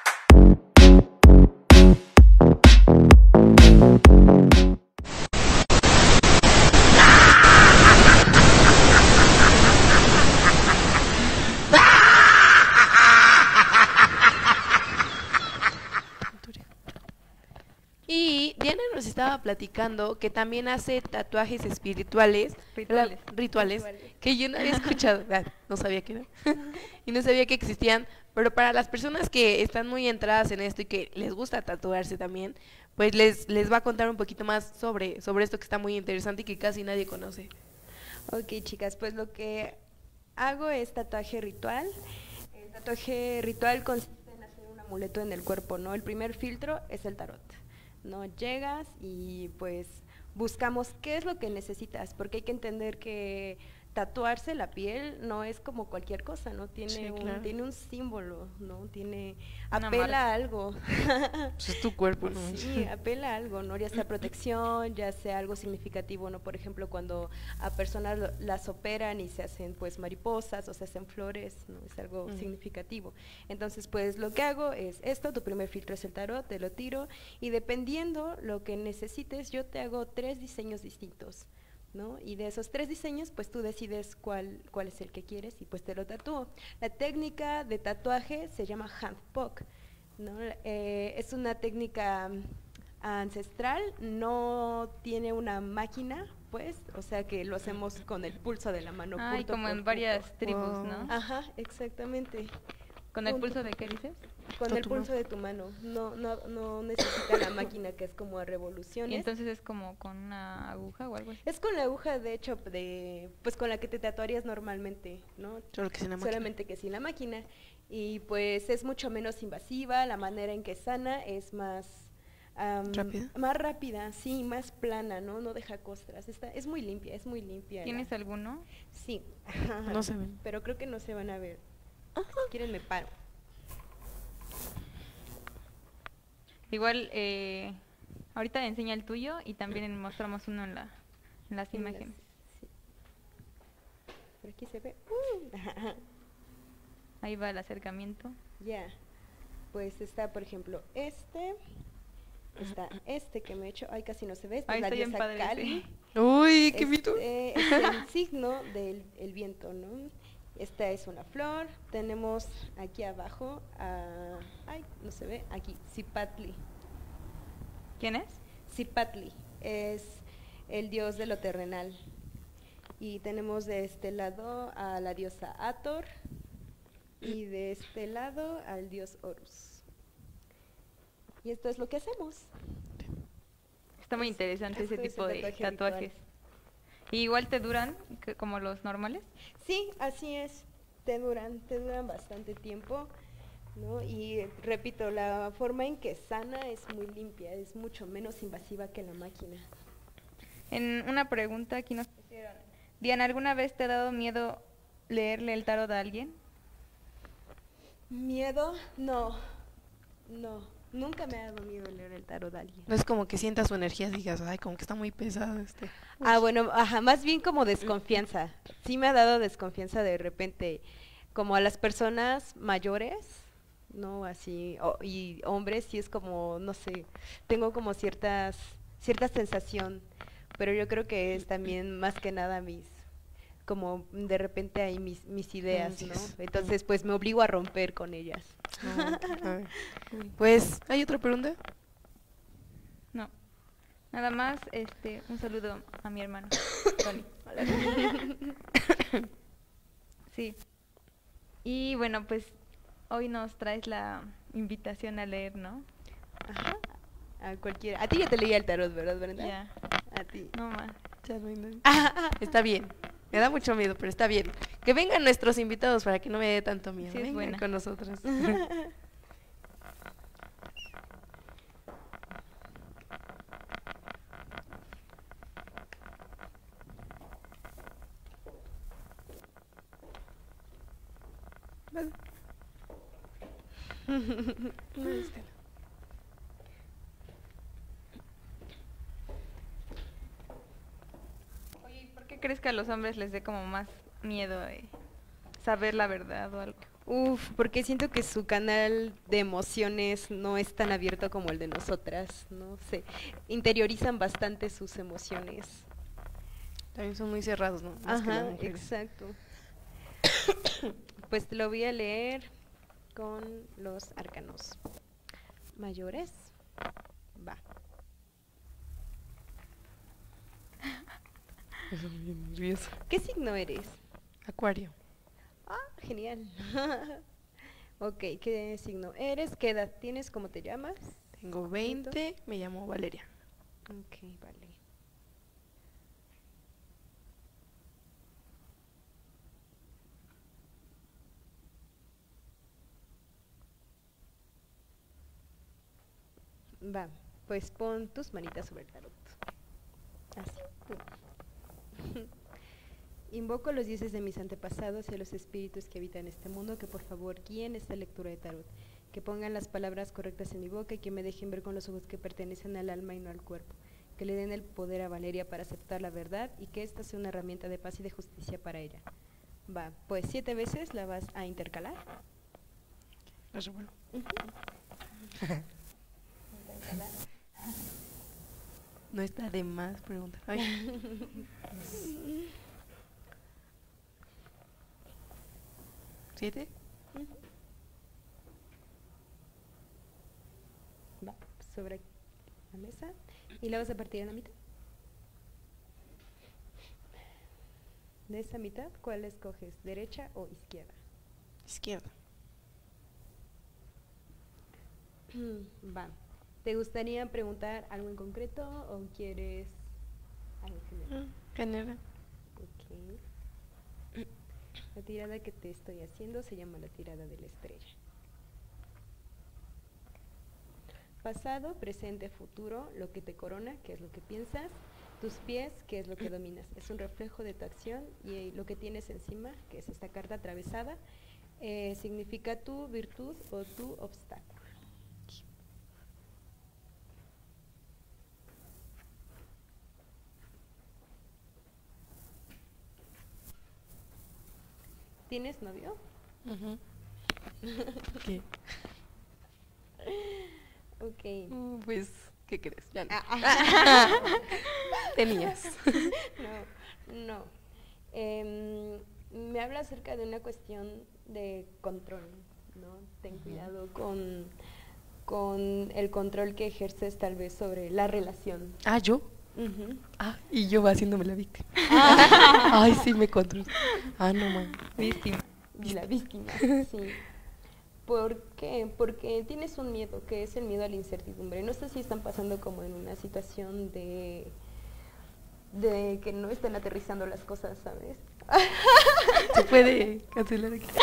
Y Diana nos estaba platicando que también hace tatuajes espirituales, Rituales. la- rituales, Rituales. que yo no había escuchado, ah, no sabía que era, y no sabía que existían, pero para las personas que están muy entradas en esto y que les gusta tatuarse también, pues les, les va a contar un poquito más sobre, sobre esto que está muy interesante y que casi nadie conoce. Ok, chicas, pues lo que hago es tatuaje ritual. El tatuaje ritual consiste en hacer un amuleto en el cuerpo, ¿no? El primer filtro es el tarot, ¿no? Llegas y pues buscamos qué es lo que necesitas, porque hay que entender que tatuarse la piel no es como cualquier cosa, ¿no? Tiene, Sí, un, claro. tiene un símbolo, ¿no? Tiene, Una apela marca. a algo. Pues es tu cuerpo, ¿no? Sí, apela a algo, ¿no? Ya sea protección, ya sea algo significativo, ¿no? Por ejemplo, cuando a personas lo- las operan y se hacen pues mariposas o se hacen flores, ¿no? Es algo Mm. significativo. Entonces, pues lo que hago es esto, tu primer filtro es el tarot, te lo tiro y dependiendo lo que necesites, yo te hago tres diseños distintos, ¿no? Y de esos tres diseños, pues tú decides cuál, cuál es el que quieres y pues te lo tatúo. La técnica de tatuaje se llama hand poke, ¿no? Eh, es una técnica mm, ancestral, no tiene una máquina, pues, o sea que lo hacemos con el pulso de la mano. Ay, punto como por en varias punto. tribus, Wow. ¿no? Ajá, exactamente. ¿Con el punto. pulso de qué dices? Con Con el tu pulso mano. de tu mano, no, no, no necesita la máquina que es como a revoluciones. Y entonces es como con una aguja o algo así. Es con la aguja, de hecho, de, pues con la que te tatuarías normalmente, ¿no? Solo que sin la máquina. Solamente que sin la máquina. Y pues es mucho menos invasiva, la manera en que sana es más... am, ¿Rápida? Más rápida, sí, más plana, ¿no? No deja costras. Está, es muy limpia, es muy limpia. la- ¿Tienes alguno? Sí. No se ven. Pero creo que no se van a ver. Si quieren me paro. Igual, eh, ahorita enseña el tuyo y también mostramos uno en, la, en las En las- imágenes. sí. Por aquí se ve. Uh, Ahí va el acercamiento. Ya, pues está, por ejemplo, este, está este que me he hecho, ay, casi no se ve, esta Ay, es la está bien diosa padre Kali. ese. Uy, qué mito. Este es el signo del el viento, ¿no? Esta es una flor, tenemos aquí abajo, a, ay, no se ve, aquí, Zipatli. ¿Quién es? Zipatli es el dios de lo terrenal. Y tenemos de este lado a la diosa Hathor y de este lado al dios Horus. Y esto es lo que hacemos. Está muy interesante ese Esto es tipo el de tatuaje tatuajes. ¿Y igual te duran que- como los normales? Sí, así es. Te duran, te duran bastante tiempo, ¿no? Y repito, la forma en que sana es muy limpia, es mucho menos invasiva que la máquina. En una pregunta aquí nos pusieron, Diana, ¿alguna vez te ha dado miedo leerle el tarot a alguien? ¿Miedo? No, no. Nunca me ha dado miedo leer el tarot a alguien. No es como que sientas su energía y digas, ay, como que está muy pesado este. Ah, bueno, ajá, más bien como desconfianza. Sí me ha dado desconfianza de repente, como a las personas mayores, ¿no? Así, o- y hombres, sí es como, no sé, tengo como ciertas, cierta sensación, pero yo creo que es también más que nada mis, como de repente hay mis, mis ideas, ¿no? Ansias. Entonces, pues me obligo a romper con ellas. No, a ver. Pues, ¿hay otra pregunta? No. Nada más, este, un saludo a mi hermano, Tony. Sí. Y bueno, pues hoy nos traes la invitación a leer, ¿no? Ajá. A cualquiera. A ti ya te leía el tarot, ¿verdad, Brenda? Ya. A ti. No más. Ya no hay nadie. Está bien. Me da mucho miedo, pero está bien. Que vengan nuestros invitados para que no me dé tanto miedo. Sí, es Vengan buena. con nosotros. Vas. No, este no. Oye, ¿y ¿por qué crees que a los hombres les dé como más miedo eh, saber la verdad o algo? Uf, porque siento que su canal de emociones no es tan abierto como el de nosotras, no sé. Interiorizan bastante sus emociones. También son muy cerrados, ¿no? Más que las Ajá, mujeres. exacto. Pues te lo voy a leer con los arcanos mayores. Va. Estoy bien nerviosa. ¿Qué signo eres? Acuario. Ah, genial. Ok, ¿qué signo eres? ¿Qué edad tienes? ¿Cómo te llamas? Tengo veinte, me llamo Valeria. Ok, vale. Va, pues pon tus manitas sobre el tarot. Así. pum. Invoco a los dioses de mis antepasados y a los espíritus que habitan este mundo que por favor guíen esta lectura de tarot, que pongan las palabras correctas en mi boca y que me dejen ver con los ojos que pertenecen al alma y no al cuerpo, que le den el poder a Valeria para aceptar la verdad y que esta sea una herramienta de paz y de justicia para ella. Va, pues siete veces la vas a intercalar. La revuelvo. No está de más preguntar. Ay. ¿Siete? Va, sobre la mesa y la vas a partir en la mitad. De esa mitad, ¿cuál escoges? ¿Derecha o izquierda? Izquierda. Va. ¿Te gustaría preguntar algo en concreto o quieres algo general? Ah, General. Ok. La tirada que te estoy haciendo se llama la tirada de la estrella. Pasado, presente, futuro, lo que te corona, que es lo que piensas, tus pies, que es lo que dominas. Es un reflejo de tu acción y lo que tienes encima, que es esta carta atravesada, eh, significa tu virtud o tu obstáculo. ¿Tienes novio? Ujú. ¿Qué? Ok. Mm, Pues, ¿qué crees? Ya no. Ah, Tenías. No, no. Em, me habla acerca de una cuestión de control, ¿no? Ten cuidado con, con el control que ejerces tal vez sobre la relación. Ah, ¿yo? Ujú. Ah, y yo haciéndome la víctima. Ay, sí, me controlo. Ah, no, man. Víctima. La víctima, sí. ¿Por qué? Porque tienes un miedo, que es el miedo a la incertidumbre. No sé si están pasando como en una situación de, de que no estén aterrizando las cosas, ¿sabes? Se puede cancelar aquí.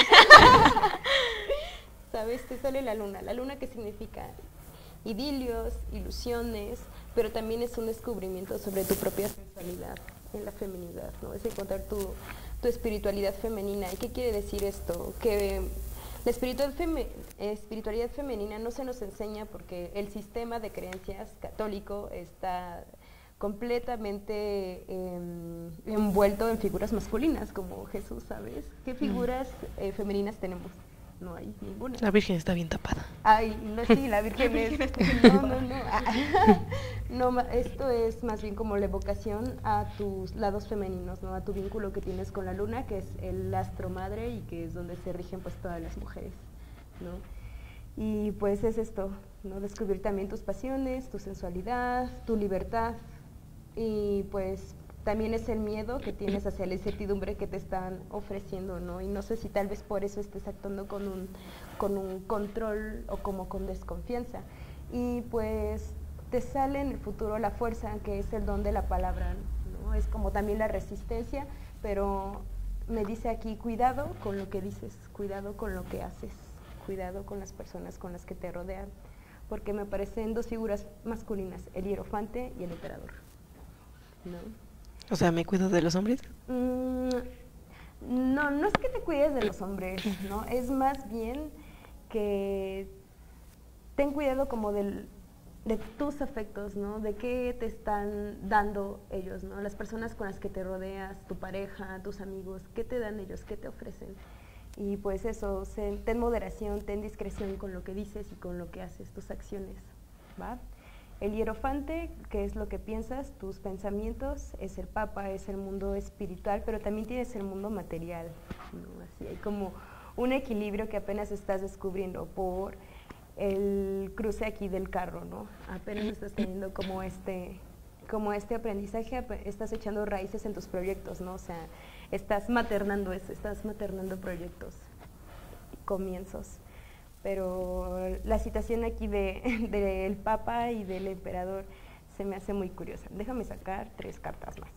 ¿Sabes? Te sale la luna. La luna, ¿qué significa? Idilios, ilusiones, pero también es un descubrimiento sobre tu propia sensualidad en la feminidad, ¿no? Es encontrar tu, tu espiritualidad femenina. ¿Y qué quiere decir esto? Que la espiritual feme- espiritualidad femenina no se nos enseña porque el sistema de creencias católico está completamente eh, envuelto en figuras masculinas, como Jesús, ¿sabes? ¿Qué figuras eh, femeninas tenemos? No hay ninguna. La Virgen está bien tapada. Ay, no, sí, la Virgen es... No, no, no. No, ma- esto es más bien como la evocación a tus lados femeninos, ¿no? A tu vínculo que tienes con la luna, que es el astro madre y que es donde se rigen pues todas las mujeres, ¿no? Y pues es esto, ¿no? Descubrir también tus pasiones, tu sensualidad, tu libertad y pues también es el miedo que tienes hacia la incertidumbre que te están ofreciendo, ¿no? Y no sé si tal vez por eso estés actuando con un, con un control o como con desconfianza. Y pues te sale en el futuro la fuerza, que es el don de la palabra, ¿no? Es como también la resistencia, pero me dice aquí, cuidado con lo que dices, cuidado con lo que haces, cuidado con las personas con las que te rodean, porque me aparecen dos figuras masculinas, el hierofante y el emperador, ¿no? O sea, ¿me cuido de los hombres? Mm, no, no es que te cuides de los hombres, ¿no? Es más bien que ten cuidado como del, de tus afectos, ¿no? De qué te están dando ellos, ¿no? Las personas con las que te rodeas, tu pareja, tus amigos, ¿qué te dan ellos? ¿Qué te ofrecen? Y pues eso, se, ten moderación, ten discreción con lo que dices y con lo que haces, tus acciones, ¿va? El hierofante, que es lo que piensas, tus pensamientos, es el papa, es el mundo espiritual, pero también tienes el mundo material, ¿no? Así hay como un equilibrio que apenas estás descubriendo por el cruce aquí del carro, ¿no? Apenas estás teniendo como este, como este aprendizaje, estás echando raíces en tus proyectos, ¿no? O sea, estás maternando eso, estás maternando proyectos, comienzos. Pero la situación aquí de, del Papa y del Emperador se me hace muy curiosa. Déjame sacar tres cartas más.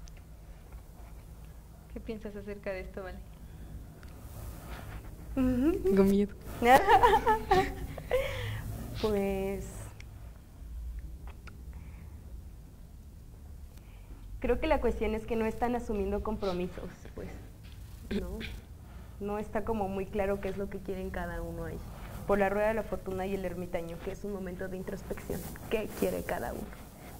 ¿Qué piensas acerca de esto, Vale? Tengo miedo. Pues creo que la cuestión es que no están asumiendo compromisos, pues, ¿no? No está como muy claro qué es lo que quieren cada uno ahí. Por la rueda de la fortuna y el ermitaño, que es un momento de introspección. ¿Qué quiere cada uno?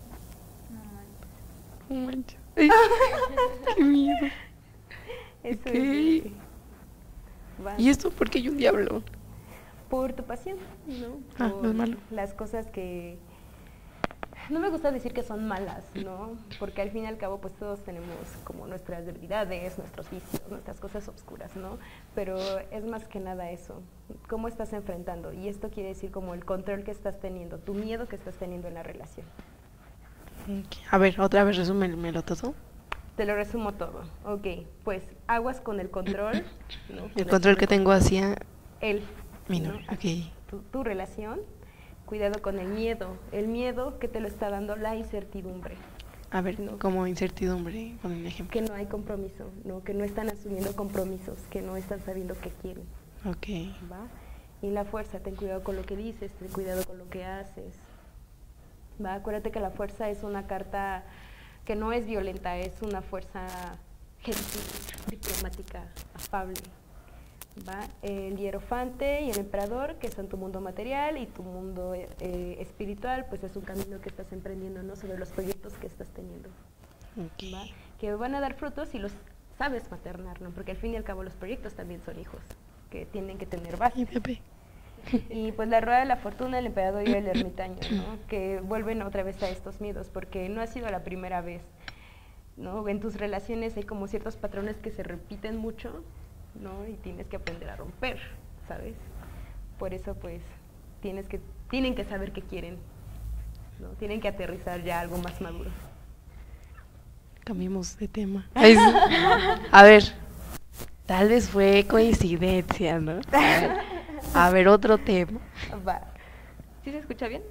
No manches. Ay, qué miedo. Eso Ok. es. Va. ¿Y esto por qué hay un diablo? Por tu pasión, ¿no? Ah, Por no es malo. las cosas que... No me gusta decir que son malas, ¿no? Porque al fin y al cabo, pues todos tenemos como nuestras debilidades, nuestros vicios, nuestras cosas oscuras, ¿no? Pero es más que nada eso, cómo estás enfrentando. Y esto quiere decir como el control que estás teniendo, tu miedo que estás teniendo en la relación. A ver, otra vez resúmemelo todo. Te lo resumo todo. Ok, pues aguas con el control, ¿no? El control que tengo hacia Él. mi ¿no? novio, Hacia ok. Tu, tu relación. Cuidado con el miedo, el miedo que te lo está dando la incertidumbre, A ver, No. como incertidumbre, con un ejemplo. que no hay compromiso, ¿no? Que no están asumiendo compromisos, que no están sabiendo qué quieren, Ok. ¿va? Y la fuerza, ten cuidado con lo que dices, ten cuidado con lo que haces, ¿va? Acuérdate que la fuerza es una carta que no es violenta, es una fuerza gentil, diplomática, afable, ¿va? El hierofante y el emperador, que son tu mundo material, y tu mundo eh, espiritual, pues es un camino que estás emprendiendo, ¿no? Sobre los proyectos que estás teniendo, Ok. ¿va? Que van a dar frutos si los sabes maternar, ¿no? Porque al fin y al cabo los proyectos también son hijos, que tienen que tener Ay, base. bebé. Y pues la rueda de la fortuna, el emperador y el ermitaño, ¿no? Que vuelven otra vez a estos miedos, porque no ha sido la primera vez, ¿no? En tus relaciones hay como ciertos patrones que se repiten mucho, ¿no? Y tienes que aprender a romper, ¿sabes? Por eso pues tienes que, tienen que saber qué quieren, ¿no? Tienen que aterrizar ya algo más maduro. Cambiemos de tema. Ay, sí. A ver, tal vez fue coincidencia, ¿no? A ver, A ver, otro tema. Va. ¿Sí se escucha bien?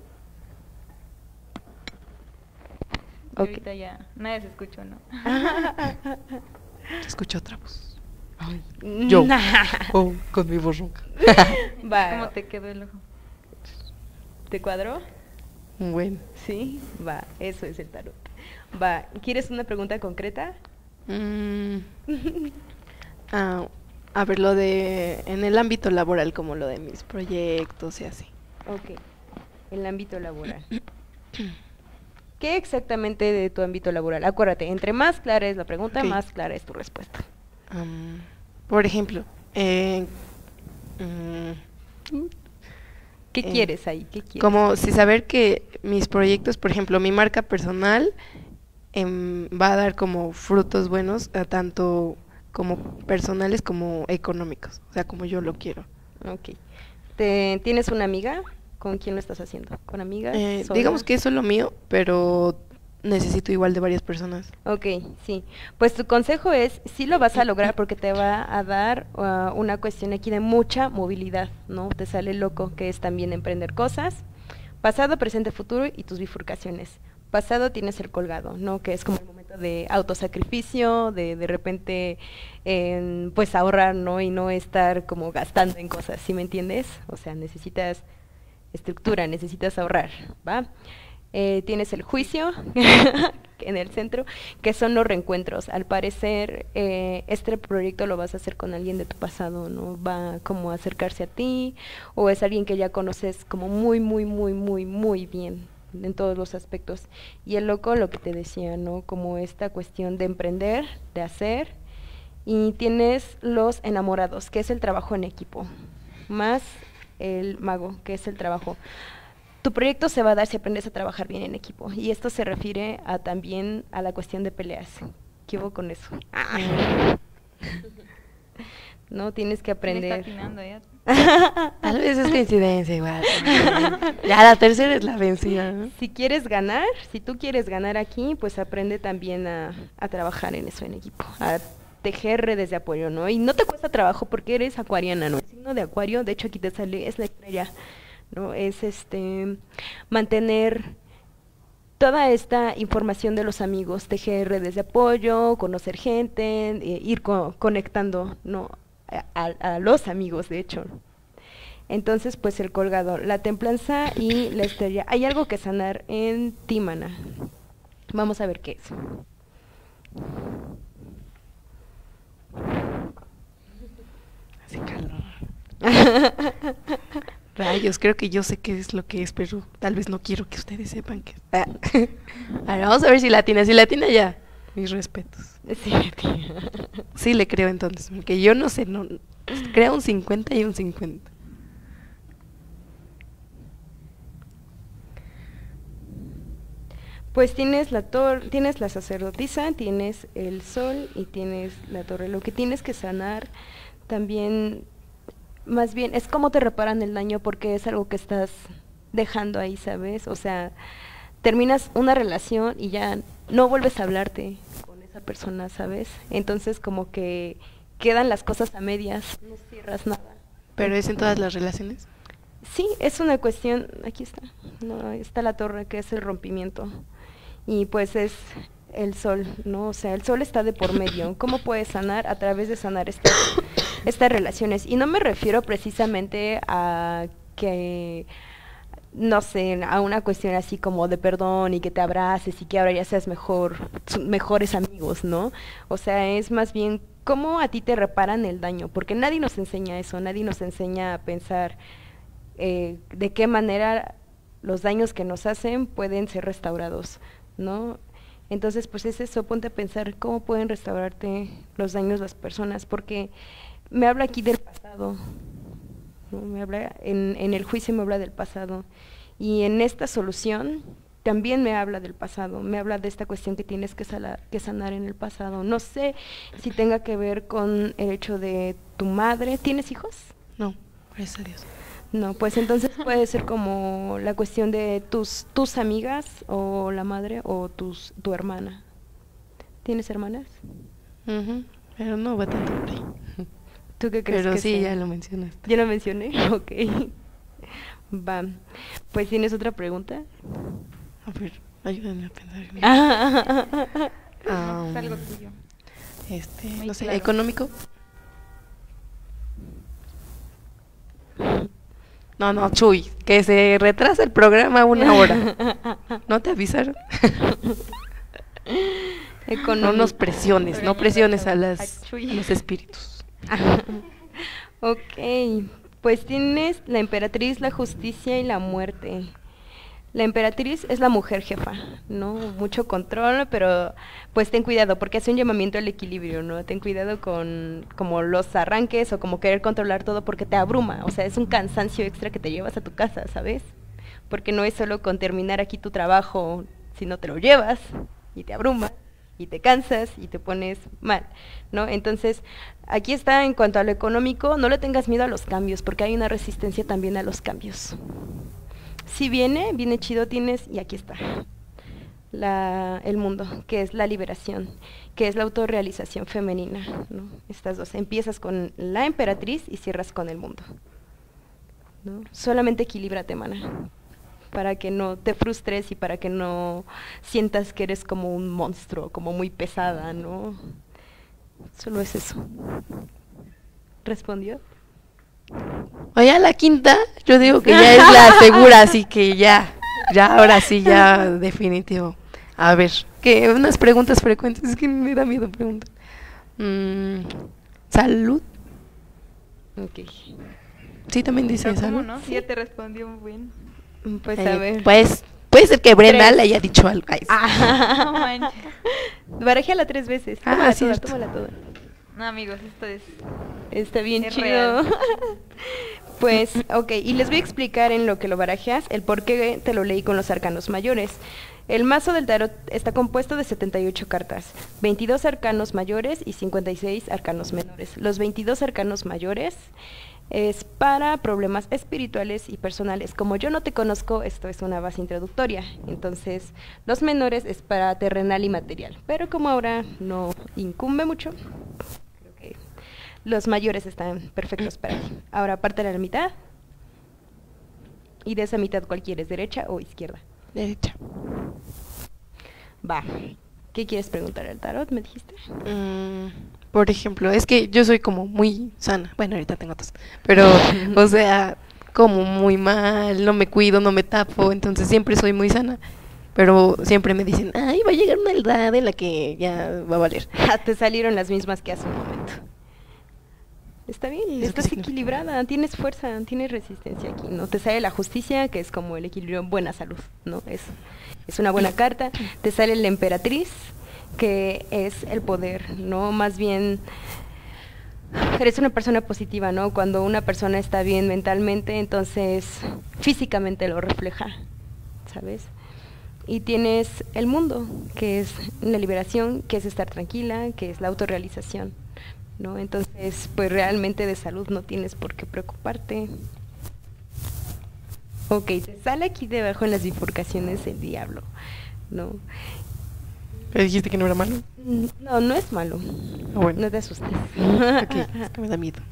Ok. Ahorita ya nadie se escuchó, ¿no? Se escucha otra voz. Ay, Yo. yo. Oh, con mi voz ronca. Va. ¿Cómo te quedó el ojo? ¿Te cuadró? Bueno. Sí, va, eso es el tarot. Va, ¿quieres una pregunta concreta? Mm. Ah, a ver, lo de en el ámbito laboral, como lo de mis proyectos y así. Ok, el ámbito laboral. ¿Qué exactamente de tu ámbito laboral? Acuérdate, entre más clara es la pregunta, Ok. más clara es tu respuesta. Am, por ejemplo, eh, mm, ¿Qué Eh, quieres ahí? ¿Qué quieres? como si saber que mis proyectos, por ejemplo, mi marca personal em, va a dar como frutos buenos, a tanto como personales como económicos, o sea, como yo lo quiero. Ok. ¿Te, ¿Tienes una amiga? ¿Con quién lo estás haciendo? ¿Con amigas? Eh, ¿Sola? digamos que eso es lo mío, pero necesito igual de varias personas. Ok, sí. Pues tu consejo es, sí lo vas a lograr porque te va a dar uh, una cuestión aquí de mucha movilidad, ¿no? Te sale loco, que es también emprender cosas. Pasado, presente, futuro y tus bifurcaciones. Pasado tienes el colgado, ¿no? Que es como el momento de autosacrificio, de de repente, eh, pues ahorrar, ¿no? Y no estar como gastando en cosas, ¿sí me entiendes? O sea, necesitas estructura, necesitas ahorrar, ¿va? Eh, tienes el juicio en el centro, que son los reencuentros. Al parecer, eh, este proyecto lo vas a hacer con alguien de tu pasado, ¿no? Va como a acercarse a ti, o es alguien que ya conoces como muy, muy, muy, muy, muy bien en todos los aspectos. Y el loco, lo que te decía, ¿no? Como esta cuestión de emprender, de hacer, y tienes los enamorados, que es el trabajo en equipo, más el mago, que es el trabajo. Tu proyecto se va a dar si aprendes a trabajar bien en equipo, y esto se refiere a también a la cuestión de peleas. ¿Qué hubo con eso? No, tienes que Me está aprender. atinando ya. Tal vez es coincidencia igual. Ya la tercera es la vencida, ¿no? Si quieres ganar, si tú quieres ganar aquí, pues aprende también a, a trabajar en eso en equipo, a tejer redes de apoyo, ¿no? Y no te cuesta trabajo porque eres acuariana, ¿no? El signo de Acuario, de hecho aquí te sale, es la estrella, ¿no? Es este mantener toda esta información de los amigos, tejer redes de apoyo, conocer gente, eh, ir co conectando, ¿no? A, a, a los amigos, de hecho. Entonces, pues el colgador, la templanza y la estrella. Hay algo que sanar en ti, mana. Vamos a ver qué es. Hace calor. Rayos, creo que yo sé qué es lo que es, pero tal vez no quiero que ustedes sepan que... Ah. A ver, vamos a ver si latina. Si latina ya, mis respetos. Sí, tía. Sí le creo entonces, porque yo no sé, no creo un cincuenta y un cincuenta. Pues tienes la torre, tienes la sacerdotisa, tienes el sol y tienes la torre. Lo que tienes que sanar también, más bien, es cómo te reparan el daño porque es algo que estás dejando ahí, ¿sabes? O sea, terminas una relación y ya no vuelves a hablarte con esa persona, ¿sabes? Entonces como que quedan las cosas a medias, no cierras nada. ¿Pero es en todas las relaciones? Sí, es una cuestión, aquí está, no, está la torre, que es el rompimiento, y pues es el sol, ¿no? O sea, el sol está de por medio. ¿Cómo puedes sanar? A través de sanar estas, estas relaciones. Y no me refiero precisamente a que, no sé, a una cuestión así como de perdón y que te abraces y que ahora ya seas mejor, mejores amigos, ¿no? O sea, es más bien cómo a ti te reparan el daño, porque nadie nos enseña eso, nadie nos enseña a pensar eh, de qué manera los daños que nos hacen pueden ser restaurados, ¿no? Entonces, pues es eso, ponte a pensar cómo pueden restaurarte los daños las personas, porque me habla aquí del pasado, ¿no? Me habla, en, en el juicio me habla del pasado, y en esta solución también me habla del pasado, me habla de esta cuestión que tienes que, salar, que sanar en el pasado. No sé si tenga que ver con el hecho de tu madre. ¿Tienes hijos? No, gracias a Dios. No, pues entonces puede ser como la cuestión de tus tus amigas o la madre o tus tu hermana. ¿Tienes hermanas? Ujú, pero no va tanto por ahí. ¿Tú qué crees Pero que sí, sea? ya lo mencionaste. ¿Ya lo mencioné? Ok. Va. Pues, ¿tienes otra pregunta? A ver, ayúdenme a pensar. en- Ah, Ah, Es algo tuyo. este, Muy no sé, claro. económico. No, no, Chuy, que se retrasa el programa una hora. ¿No te avisaron? No Económico. nos presiones, no Regañando presiones a a, Chuy. las, A Chuy. a los espíritus. Ok, pues tienes la emperatriz, la justicia y la muerte. La emperatriz es la mujer jefa, ¿no? Mucho control, pero pues ten cuidado porque hace un llamamiento al equilibrio, ¿no? Ten cuidado con como los arranques o como querer controlar todo porque te abruma, o sea, es un cansancio extra que te llevas a tu casa, ¿sabes? Porque no es solo con terminar aquí tu trabajo, sino te lo llevas y te abruma y te cansas y te pones mal, ¿no? Entonces, aquí está en cuanto a lo económico, no le tengas miedo a los cambios porque hay una resistencia también a los cambios. Si viene, viene chido, tienes, y aquí está, la, el mundo, que es la liberación, que es la autorrealización femenina, ¿no? Estas dos, empiezas con la emperatriz y cierras con el mundo, ¿no? Solamente equilíbrate, mana, para que no te frustres y para que no sientas que eres como un monstruo, como muy pesada, ¿no? Solo es eso. ¿Respondió? Oye, a la quinta, yo digo que ya es la segura, así que ya, ya, ahora sí, ya, definitivo. A ver, que unas preguntas frecuentes, es que me da miedo preguntar. Mm, ¿Salud? Ok. Sí, también dice Pero ¿cómo salud. no? Sí, ya te respondió muy bien. Pues Eh, a ver. Pues, puede ser que Brenda Tres. le haya dicho algo. Ay, sí. No manches. Barajéala tres veces. Ah, Tómala toda, cierto. tómala toda. No, amigos, esto es... Está bien Es chido. real. Pues, ok, y les voy a explicar en lo que lo barajeas el por qué te lo leí con los arcanos mayores. El mazo del tarot está compuesto de setenta y ocho cartas, veintidós arcanos mayores y cincuenta y seis arcanos menores. Los veintidós arcanos mayores es para problemas espirituales y personales. Como yo no te conozco, esto es una base introductoria. Entonces, los menores es para terrenal y material. Pero como ahora no incumbe mucho, creo que los mayores están perfectos para ti. Ahora, aparte de la mitad. Y de esa mitad, ¿cuál quieres? ¿Derecha o izquierda? Derecha. Va. ¿Qué quieres preguntar al tarot, me dijiste? Mm, por ejemplo, es que yo soy como muy sana. Bueno, ahorita tengo tos. Pero, o sea, como muy mal, no me cuido, no me tapo, entonces siempre soy muy sana. Pero siempre me dicen, ay, va a llegar una edad en la que ya va a valer. Ah, te salieron las mismas que hace un momento. Está bien, ¿Eso qué estás significa? equilibrada, tienes fuerza, tienes resistencia aquí, ¿no? Te sale la justicia, que es como el equilibrio en buena salud, ¿no? Es, es una buena carta. Te sale la emperatriz, que es el poder, ¿no? Más bien, eres una persona positiva, ¿no? Cuando una persona está bien mentalmente, entonces físicamente lo refleja, ¿sabes? Y tienes el mundo, que es la liberación, que es estar tranquila, que es la autorrealización, ¿no? Entonces, pues realmente de salud no tienes por qué preocuparte. Ok, te sale aquí debajo en las bifurcaciones el diablo, ¿no? ¿Pero dijiste que no era malo? Mm, No, no es malo. Ah, bueno. No te asustes. Ok, es que me da miedo.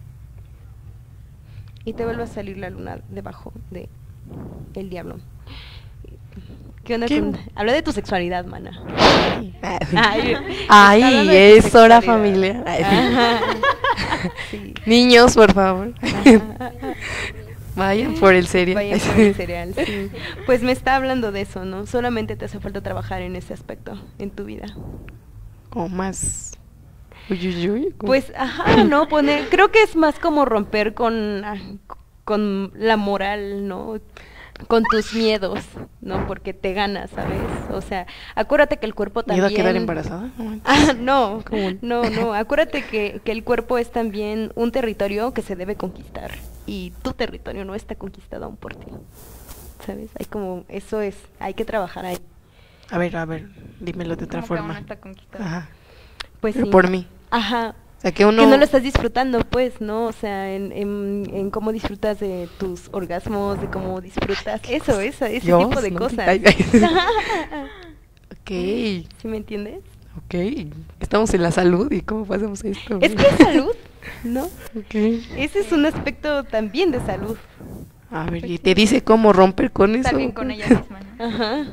Y te vuelve a salir la luna debajo de el diablo. ¿Qué onda ¿Qué? con...? Habla de tu sexualidad, mana. Ay, Ay, Ay, está hablando de tu es hora sexualidad. familiar. Ay, sí. Ajá. Sí. Niños, por favor. Ajá. Vayan por el cereal. Vayan por el cereal, sí. Pues me está hablando de eso, ¿no? Solamente te hace falta trabajar en ese aspecto en tu vida. Como más. Uy, uy, uy, como- Pues, ajá, ¿no? Poner, creo que es más como romper con, ah, con la moral, ¿no? Con tus miedos, ¿no? Porque te ganas, ¿sabes? O sea, acuérdate que el cuerpo ¿Miedo también... a quedar embarazada? No manches. Ah, no, ¿Cómo? no, no, acuérdate que, que el cuerpo es también un territorio que se debe conquistar y tu territorio no está conquistado aún por ti, ¿sabes? Hay como, eso es, hay que trabajar ahí. A ver, a ver, dímelo de otra Como que aún forma. no está conquistado. Ajá. Pues Pero sí. por mí. Ajá. O sea, que uno. Que no lo estás disfrutando, pues, ¿no? O sea, en, en, en cómo disfrutas de tus orgasmos, de cómo disfrutas, eso, eso, ese Dios, tipo de no te- cosas. ay, ay. Ok, ¿Sí me entiendes? ok. Estamos en la salud y cómo pasamos esto. Es que es salud, ¿no? Ok. Ese es un aspecto también de salud. A ver, y te dice cómo romper con eso. Estar bien con ella misma, ¿no? Ajá.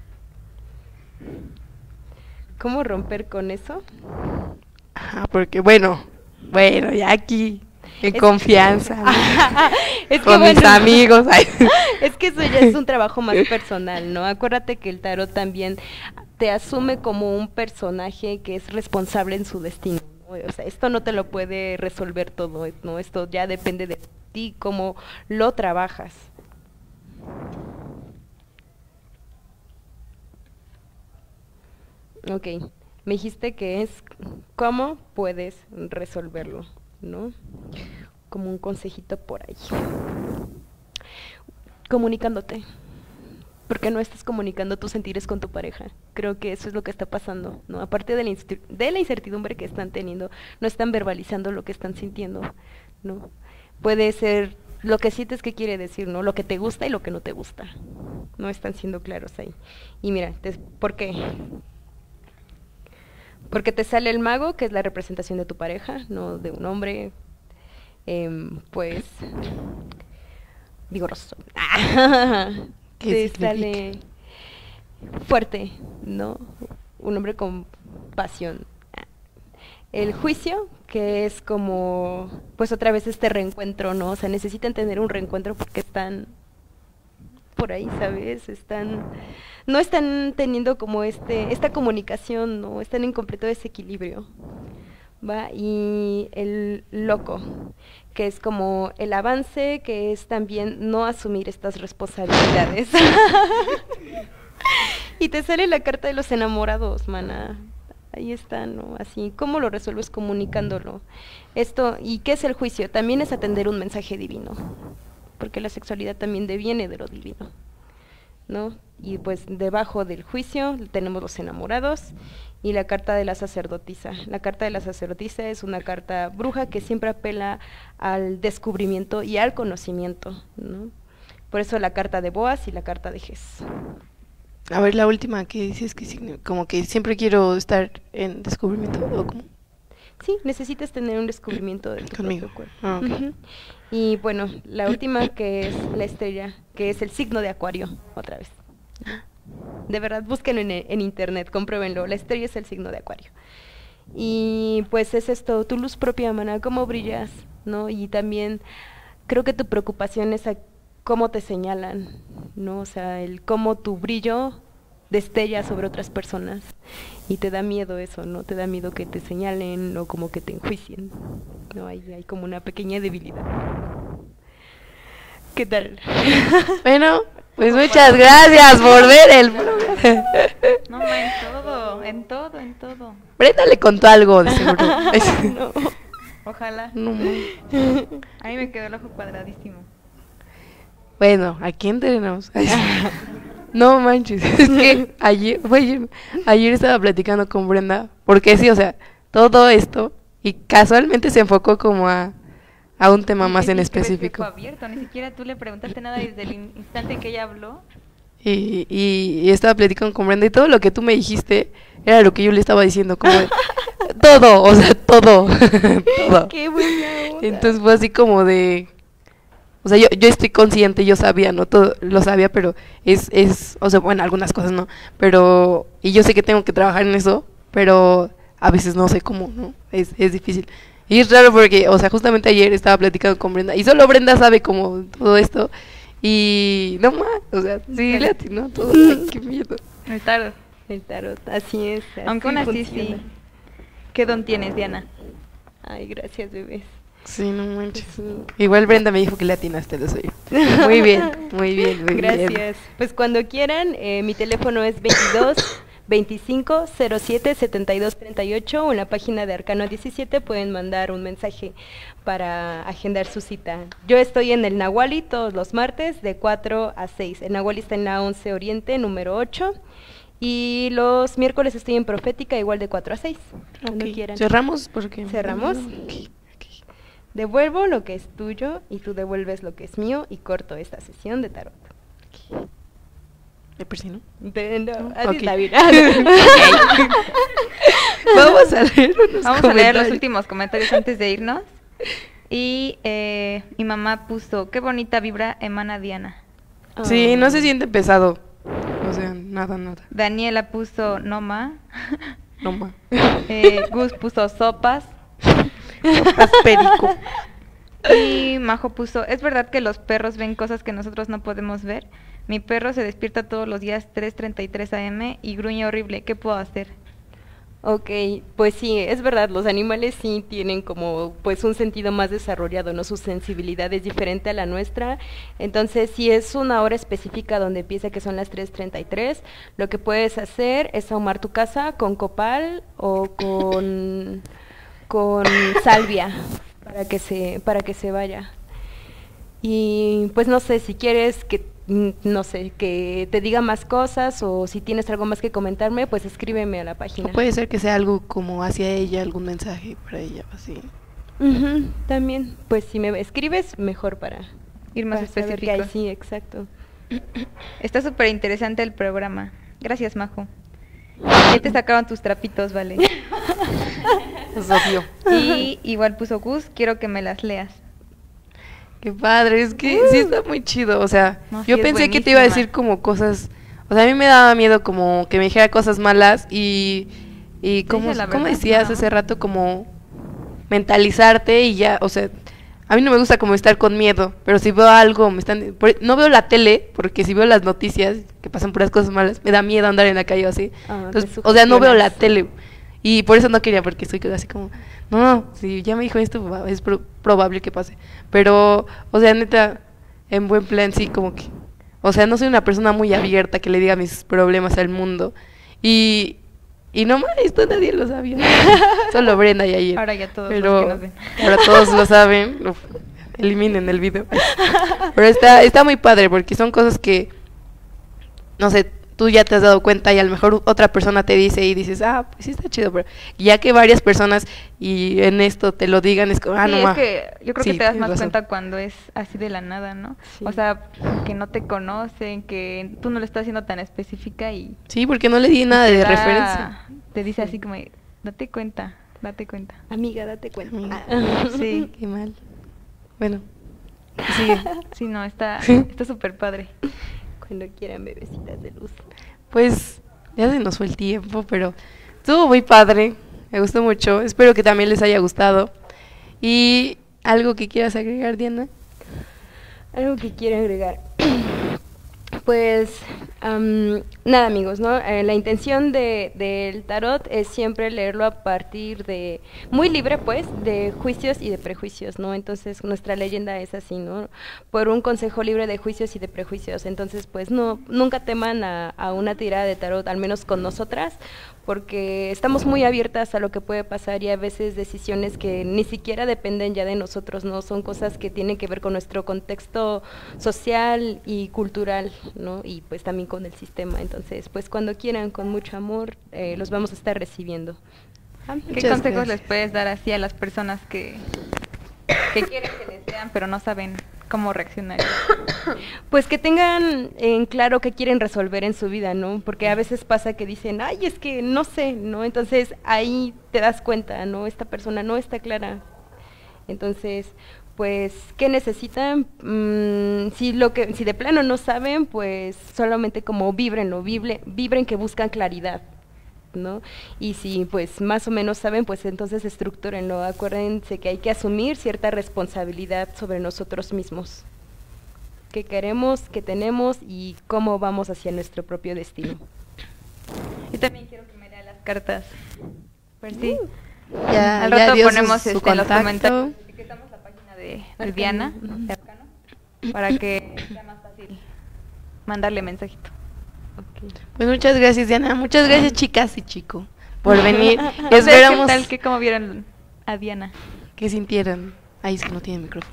¿Cómo romper con eso? Ajá, porque bueno, bueno, ya aquí, en Es- confianza, ¿no? Es que con mis bueno, amigos. Ay. Es que eso ya es un trabajo más personal, ¿no? Acuérdate que el tarot también te asume como un personaje que es responsable en su destino, ¿no? O sea, esto no te lo puede resolver todo, ¿no? Esto ya depende de ti, cómo lo trabajas. Ok, me dijiste que es cómo puedes resolverlo, ¿no? Como un consejito por ahí. Comunicándote. Porque no estás comunicando tus sentires con tu pareja. Creo que eso es lo que está pasando, ¿no? Aparte de la, insti- de la incertidumbre que están teniendo, no están verbalizando lo que están sintiendo, ¿no? Puede ser lo que sientes que quiere decir, ¿no? Lo que te gusta y lo que no te gusta. No están siendo claros ahí. Y mira, te- ¿por qué? Porque te sale el mago, que es la representación de tu pareja, no de un hombre, em, pues, vigoroso. ¿Qué Te significa? sale fuerte, ¿no? Un hombre con pasión. El juicio, que es como, pues otra vez este reencuentro, ¿no? O sea, necesitan tener un reencuentro porque están por ahí, ¿sabes? Están, no están teniendo como este, esta comunicación, ¿no? Están en completo desequilibrio, ¿va? Y el loco, que es como el avance, que es también no asumir estas responsabilidades. Y te sale la carta de los enamorados, mana. Ahí está, ¿no? Así, ¿cómo lo resuelves? Comunicándolo. Esto, ¿y qué es el juicio? También es atender un mensaje divino, porque la sexualidad también deviene de lo divino, ¿no? Y pues debajo del juicio tenemos los enamorados y la carta de la sacerdotisa. La carta de la sacerdotisa es una carta bruja que siempre apela al descubrimiento y al conocimiento, ¿no? Por eso la carta de Boaz y la carta de Jes. A ver, la última que dices que signi- como que siempre quiero estar en descubrimiento, ¿o cómo? Sí, necesitas tener un descubrimiento de tu Conmigo. propio cuerpo. Ah, ok. Ujú. Y bueno, la última que es la estrella, que es el signo de Acuario, otra vez. De verdad, búsquenlo en, en internet, compruébenlo. La estrella es el signo de Acuario. Y pues es esto, tu luz propia, mana, cómo brillas, ¿no? Y también creo que tu preocupación es a cómo te señalan, ¿no? O sea, el cómo tu brillo destella sobre otras personas y te da miedo eso, ¿no? Te da miedo que te señalen o como que te enjuicien, ¿no? Hay, hay como una pequeña debilidad. ¿Qué tal? Bueno, pues muchas gracias por ver el programa. No, ma, en todo, en todo, en todo. Brenda le contó algo, de seguro. No. Ojalá. No, ma. A mí me quedó el ojo cuadradísimo. Bueno, ¿a quién tenemos? No manches, es que ayer, fue ayer, ayer estaba platicando con Brenda, porque sí, o sea, todo esto, y casualmente se enfocó como a, a un tema Y más es en que ves que específico. fue abierto, ni siquiera tú le preguntaste nada desde el in- instante en que ella habló. Y, y, y estaba platicando con Brenda y todo lo que tú me dijiste era lo que yo le estaba diciendo, como de, todo, o sea, todo, todo. Qué buena onda. Entonces fue así como de, o sea, yo, yo estoy consciente, yo sabía, no todo lo sabía, pero es, es, o sea, bueno, algunas cosas no, pero, y yo sé que tengo que trabajar en eso, pero a veces no sé cómo, ¿no? Es, es difícil. Y es raro porque, o sea, justamente ayer estaba platicando con Brenda, y solo Brenda sabe como todo esto, y no más, o sea, sí le atinó todo, ay, qué miedo. El tarot. El tarot, así es. así Aunque aún así sí. funciona. ¿Qué don tienes, Diana? Ay, gracias, bebés. Sí, no manches. Sí. Igual Brenda me dijo que le atinaste, lo soy. Muy bien, muy bien, muy bien. Gracias. Pues cuando quieran, eh, mi teléfono es veintidós veinticinco cero siete setenta y dos treinta y ocho o en la página de Arcano diecisiete pueden mandar un mensaje para agendar su cita. Yo estoy en el Nahuali todos los martes de cuatro a seis. El Nahuali está en la once Oriente, número ocho. Y los miércoles estoy en Profética, igual de cuatro a seis. Cuando Ok, quieran. cerramos porque... ¿Cerramos? Ok, ok. Devuelvo lo que es tuyo y tú devuelves lo que es mío y corto esta sesión de tarot. Me persino. De- no, No, así ok. está bien. Vamos a leer unos Vamos a leer los comentarios. últimos comentarios antes de irnos. Y eh, mi mamá puso, qué bonita vibra emana Diana. Sí, no se siente pesado. O sea, nada, nada. Daniela puso, no ma. No más. Eh, Gus puso sopas. Sopas perico. Y Majo puso, es verdad que los perros ven cosas que nosotros no podemos ver. Mi perro se despierta todos los días tres treinta y tres a eme y gruñe horrible. ¿Qué puedo hacer? Ok, pues sí, es verdad, los animales sí tienen como pues un sentido más desarrollado, ¿no? Su sensibilidad es diferente a la nuestra, entonces si es una hora específica donde empieza que son las tres treinta y tres, lo que puedes hacer es ahumar tu casa con copal o con, con salvia para que se, para que se vaya. Y pues no sé, si quieres que no sé, que te diga más cosas o si tienes algo más que comentarme, pues escríbeme a la página. O puede ser que sea algo como hacia ella, algún mensaje para ella, así. Uh-huh, también, pues si me escribes, mejor para ir más para saber que hay, específicos. sí, exacto. Está súper interesante el programa. Gracias, Majo. Ya te sacaron tus trapitos, vale. Es obvio. Y igual puso Gus, quiero que me las leas. Qué padre, es que sí está muy chido, o sea, No, sí yo es pensé que te iba a buenísima. decir como cosas, o sea, a mí me daba miedo como que me dijera cosas malas y, y como, Dice la ¿cómo verdad, decías ¿no? hace rato? Como mentalizarte y ya, o sea, a mí no me gusta como estar con miedo, pero si veo algo, me están, por- no veo la tele, porque si veo las noticias que pasan puras cosas malas, me da miedo andar en la calle o así, Ah, entonces, te o sea, no veo la sugestionas. tele. Y por eso no quería, porque estoy así como, no, si ya me dijo esto, va, es pro- probable que pase. Pero, o sea, neta, en buen plan, sí, como que, o sea, no soy una persona muy abierta que le diga mis problemas al mundo. Y, y no más, esto nadie lo sabía. Solo Brenda y ayer. Ahora ya todos Pero los que nos ven. ahora todos lo saben. Uf, eliminen el video. Pero está, está muy padre porque son cosas que, no sé, tú ya te has dado cuenta y a lo mejor otra persona te dice y dices, ah, pues sí está chido, pero ya que varias personas y en esto te lo digan, es como, ah, Sí, no es más. que yo creo Sí, que te das tienes más razón. cuenta cuando es así de la nada, ¿no? Sí. O sea, que no te conocen, que tú no lo estás haciendo tan específica y Sí, porque no le di nada te de da- referencia. Te dice así como, date cuenta, date cuenta. Amiga, date cuenta. Amiga. Sí, Qué mal. Bueno, sí, sí, no, está está súper padre. Cuando quieran, bebecitas de luz. pues ya se nos fue el tiempo, pero estuvo muy padre. Me gustó mucho. Espero que también les haya gustado. ¿Y algo que quieras agregar, Diana? Algo que quiero agregar. Pues am, nada, amigos, ¿no? Eh, la intención de, del tarot es siempre leerlo a partir de, muy libre pues, de juicios y de prejuicios, ¿no? Entonces nuestra leyenda es así, ¿no? Por un consejo libre de juicios y de prejuicios. Entonces, pues no, nunca teman a, a una tirada de tarot, al menos con nosotras, porque estamos muy abiertas a lo que puede pasar y a veces decisiones que ni siquiera dependen ya de nosotros, ¿no? Son cosas que tienen que ver con nuestro contexto social y cultural, ¿no? Y pues también con el sistema. Entonces, pues cuando quieran, con mucho amor, eh, los vamos a estar recibiendo. Ah, ¿Qué Muchas consejos gracias. les puedes dar así a las personas que, que quieren que les vean, pero no saben cómo reaccionar? Pues que tengan en claro qué quieren resolver en su vida, ¿no? Porque a veces pasa que dicen, ay, es que no sé, ¿no? Entonces ahí te das cuenta, ¿no? Esta persona no está clara. Entonces, pues, ¿qué necesitan? Mm, si lo que, si de plano no saben, pues solamente como vibrenlo, vibre, vibren que buscan claridad, ¿no? Y si pues más o menos saben, pues entonces estructúrenlo. Acuérdense que hay que asumir cierta responsabilidad sobre nosotros mismos. Qué queremos, qué tenemos y cómo vamos hacia nuestro propio destino. Yo también quiero que me lean las cartas. Pues sí. Ya, Al ya rato dio su- ponemos su este, en los contacto. comentarios. Etiquetamos la página de, de Diana, de Arcano, para que sea más fácil mandarle mensajito. Ok. Pues muchas gracias, Diana. Muchas gracias, chicas y chico, por venir. Y ¿Ustedes esperamos ¿Qué tal? ¿Qué, ¿Cómo vieron a Diana? que sintieran. Ay, es que no tiene micrófono.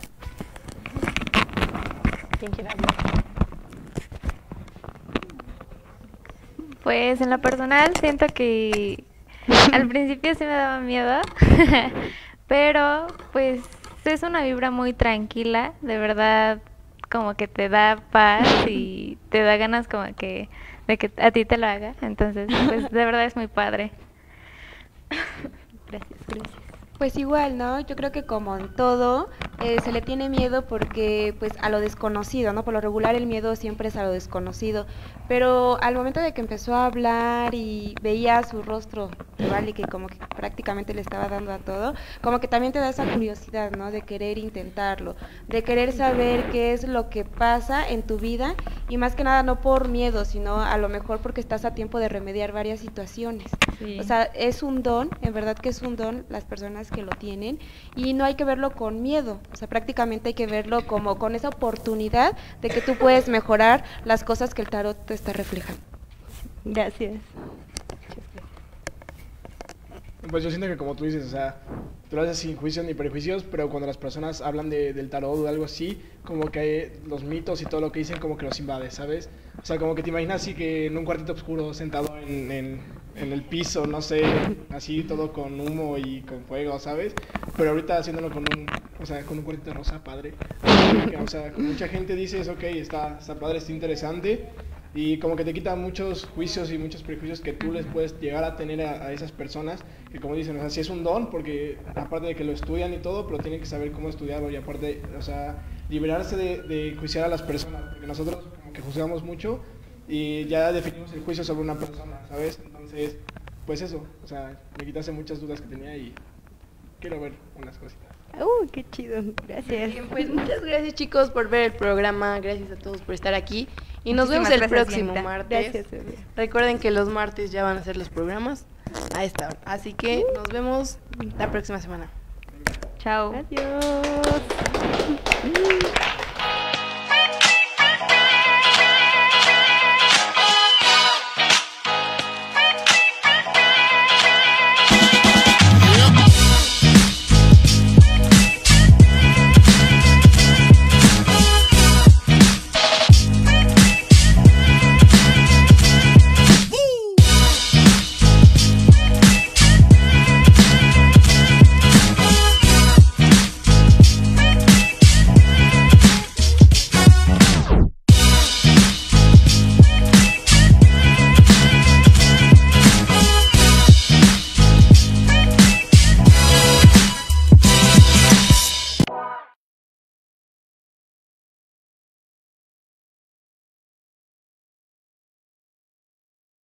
Pues en lo personal siento que al principio sí me daba miedo, pero pues es una vibra muy tranquila, de verdad como que te da paz y te da ganas como que de que a ti te lo haga, entonces pues de verdad es muy padre. Gracias, gracias. Pues igual, ¿no? Yo creo que como en todo, eh, se le tiene miedo porque, pues, a lo desconocido, ¿no? Por lo regular el miedo siempre es a lo desconocido, pero al momento de que empezó a hablar y veía su rostro, ¿vale? Que como que prácticamente le estaba dando a todo, como que también te da esa curiosidad, ¿no? De querer intentarlo, de querer saber qué es lo que pasa en tu vida y más que nada no por miedo, sino a lo mejor porque estás a tiempo de remediar varias situaciones. Sí. O sea, es un don, en verdad que es un don las personas que lo tienen y no hay que verlo con miedo, o sea, prácticamente hay que verlo como con esa oportunidad de que tú puedes mejorar las cosas que el tarot te está reflejando. Gracias. Pues yo siento que como tú dices, o sea, tú lo haces sin juicios ni prejuicios, pero cuando las personas hablan de, del tarot o de algo así, como que los mitos y todo lo que dicen como que los invade, ¿sabes? O sea, como que te imaginas así que en un cuartito oscuro sentado en, en, en el piso, no sé, así todo con humo y con fuego, ¿sabes? Pero ahorita haciéndolo con un, o sea, con un cuartito rosa, padre. O sea, mucha gente dice, ok, está, está padre, está interesante. Y como que te quita muchos juicios y muchos prejuicios que tú les puedes llegar a tener a, a esas personas, que como dicen, o sea, sí es un don, porque aparte de que lo estudian y todo, pero tienen que saber cómo estudiarlo y aparte, o sea, liberarse de, de juiciar a las personas, porque nosotros como que juzgamos mucho y ya definimos el juicio sobre una persona, ¿sabes? Entonces, pues eso, o sea, me quitaste muchas dudas que tenía y quiero ver unas cositas. ¡Uh, qué chido! Gracias. Bien, pues muchas gracias chicos por ver el programa, gracias a todos por estar aquí y nos Muchísimas vemos el gracias, próximo Cinta. martes. Gracias, Silvia. Recuerden que los martes ya van a ser los programas a esta hora, así que nos vemos la próxima semana. Chao. Adiós.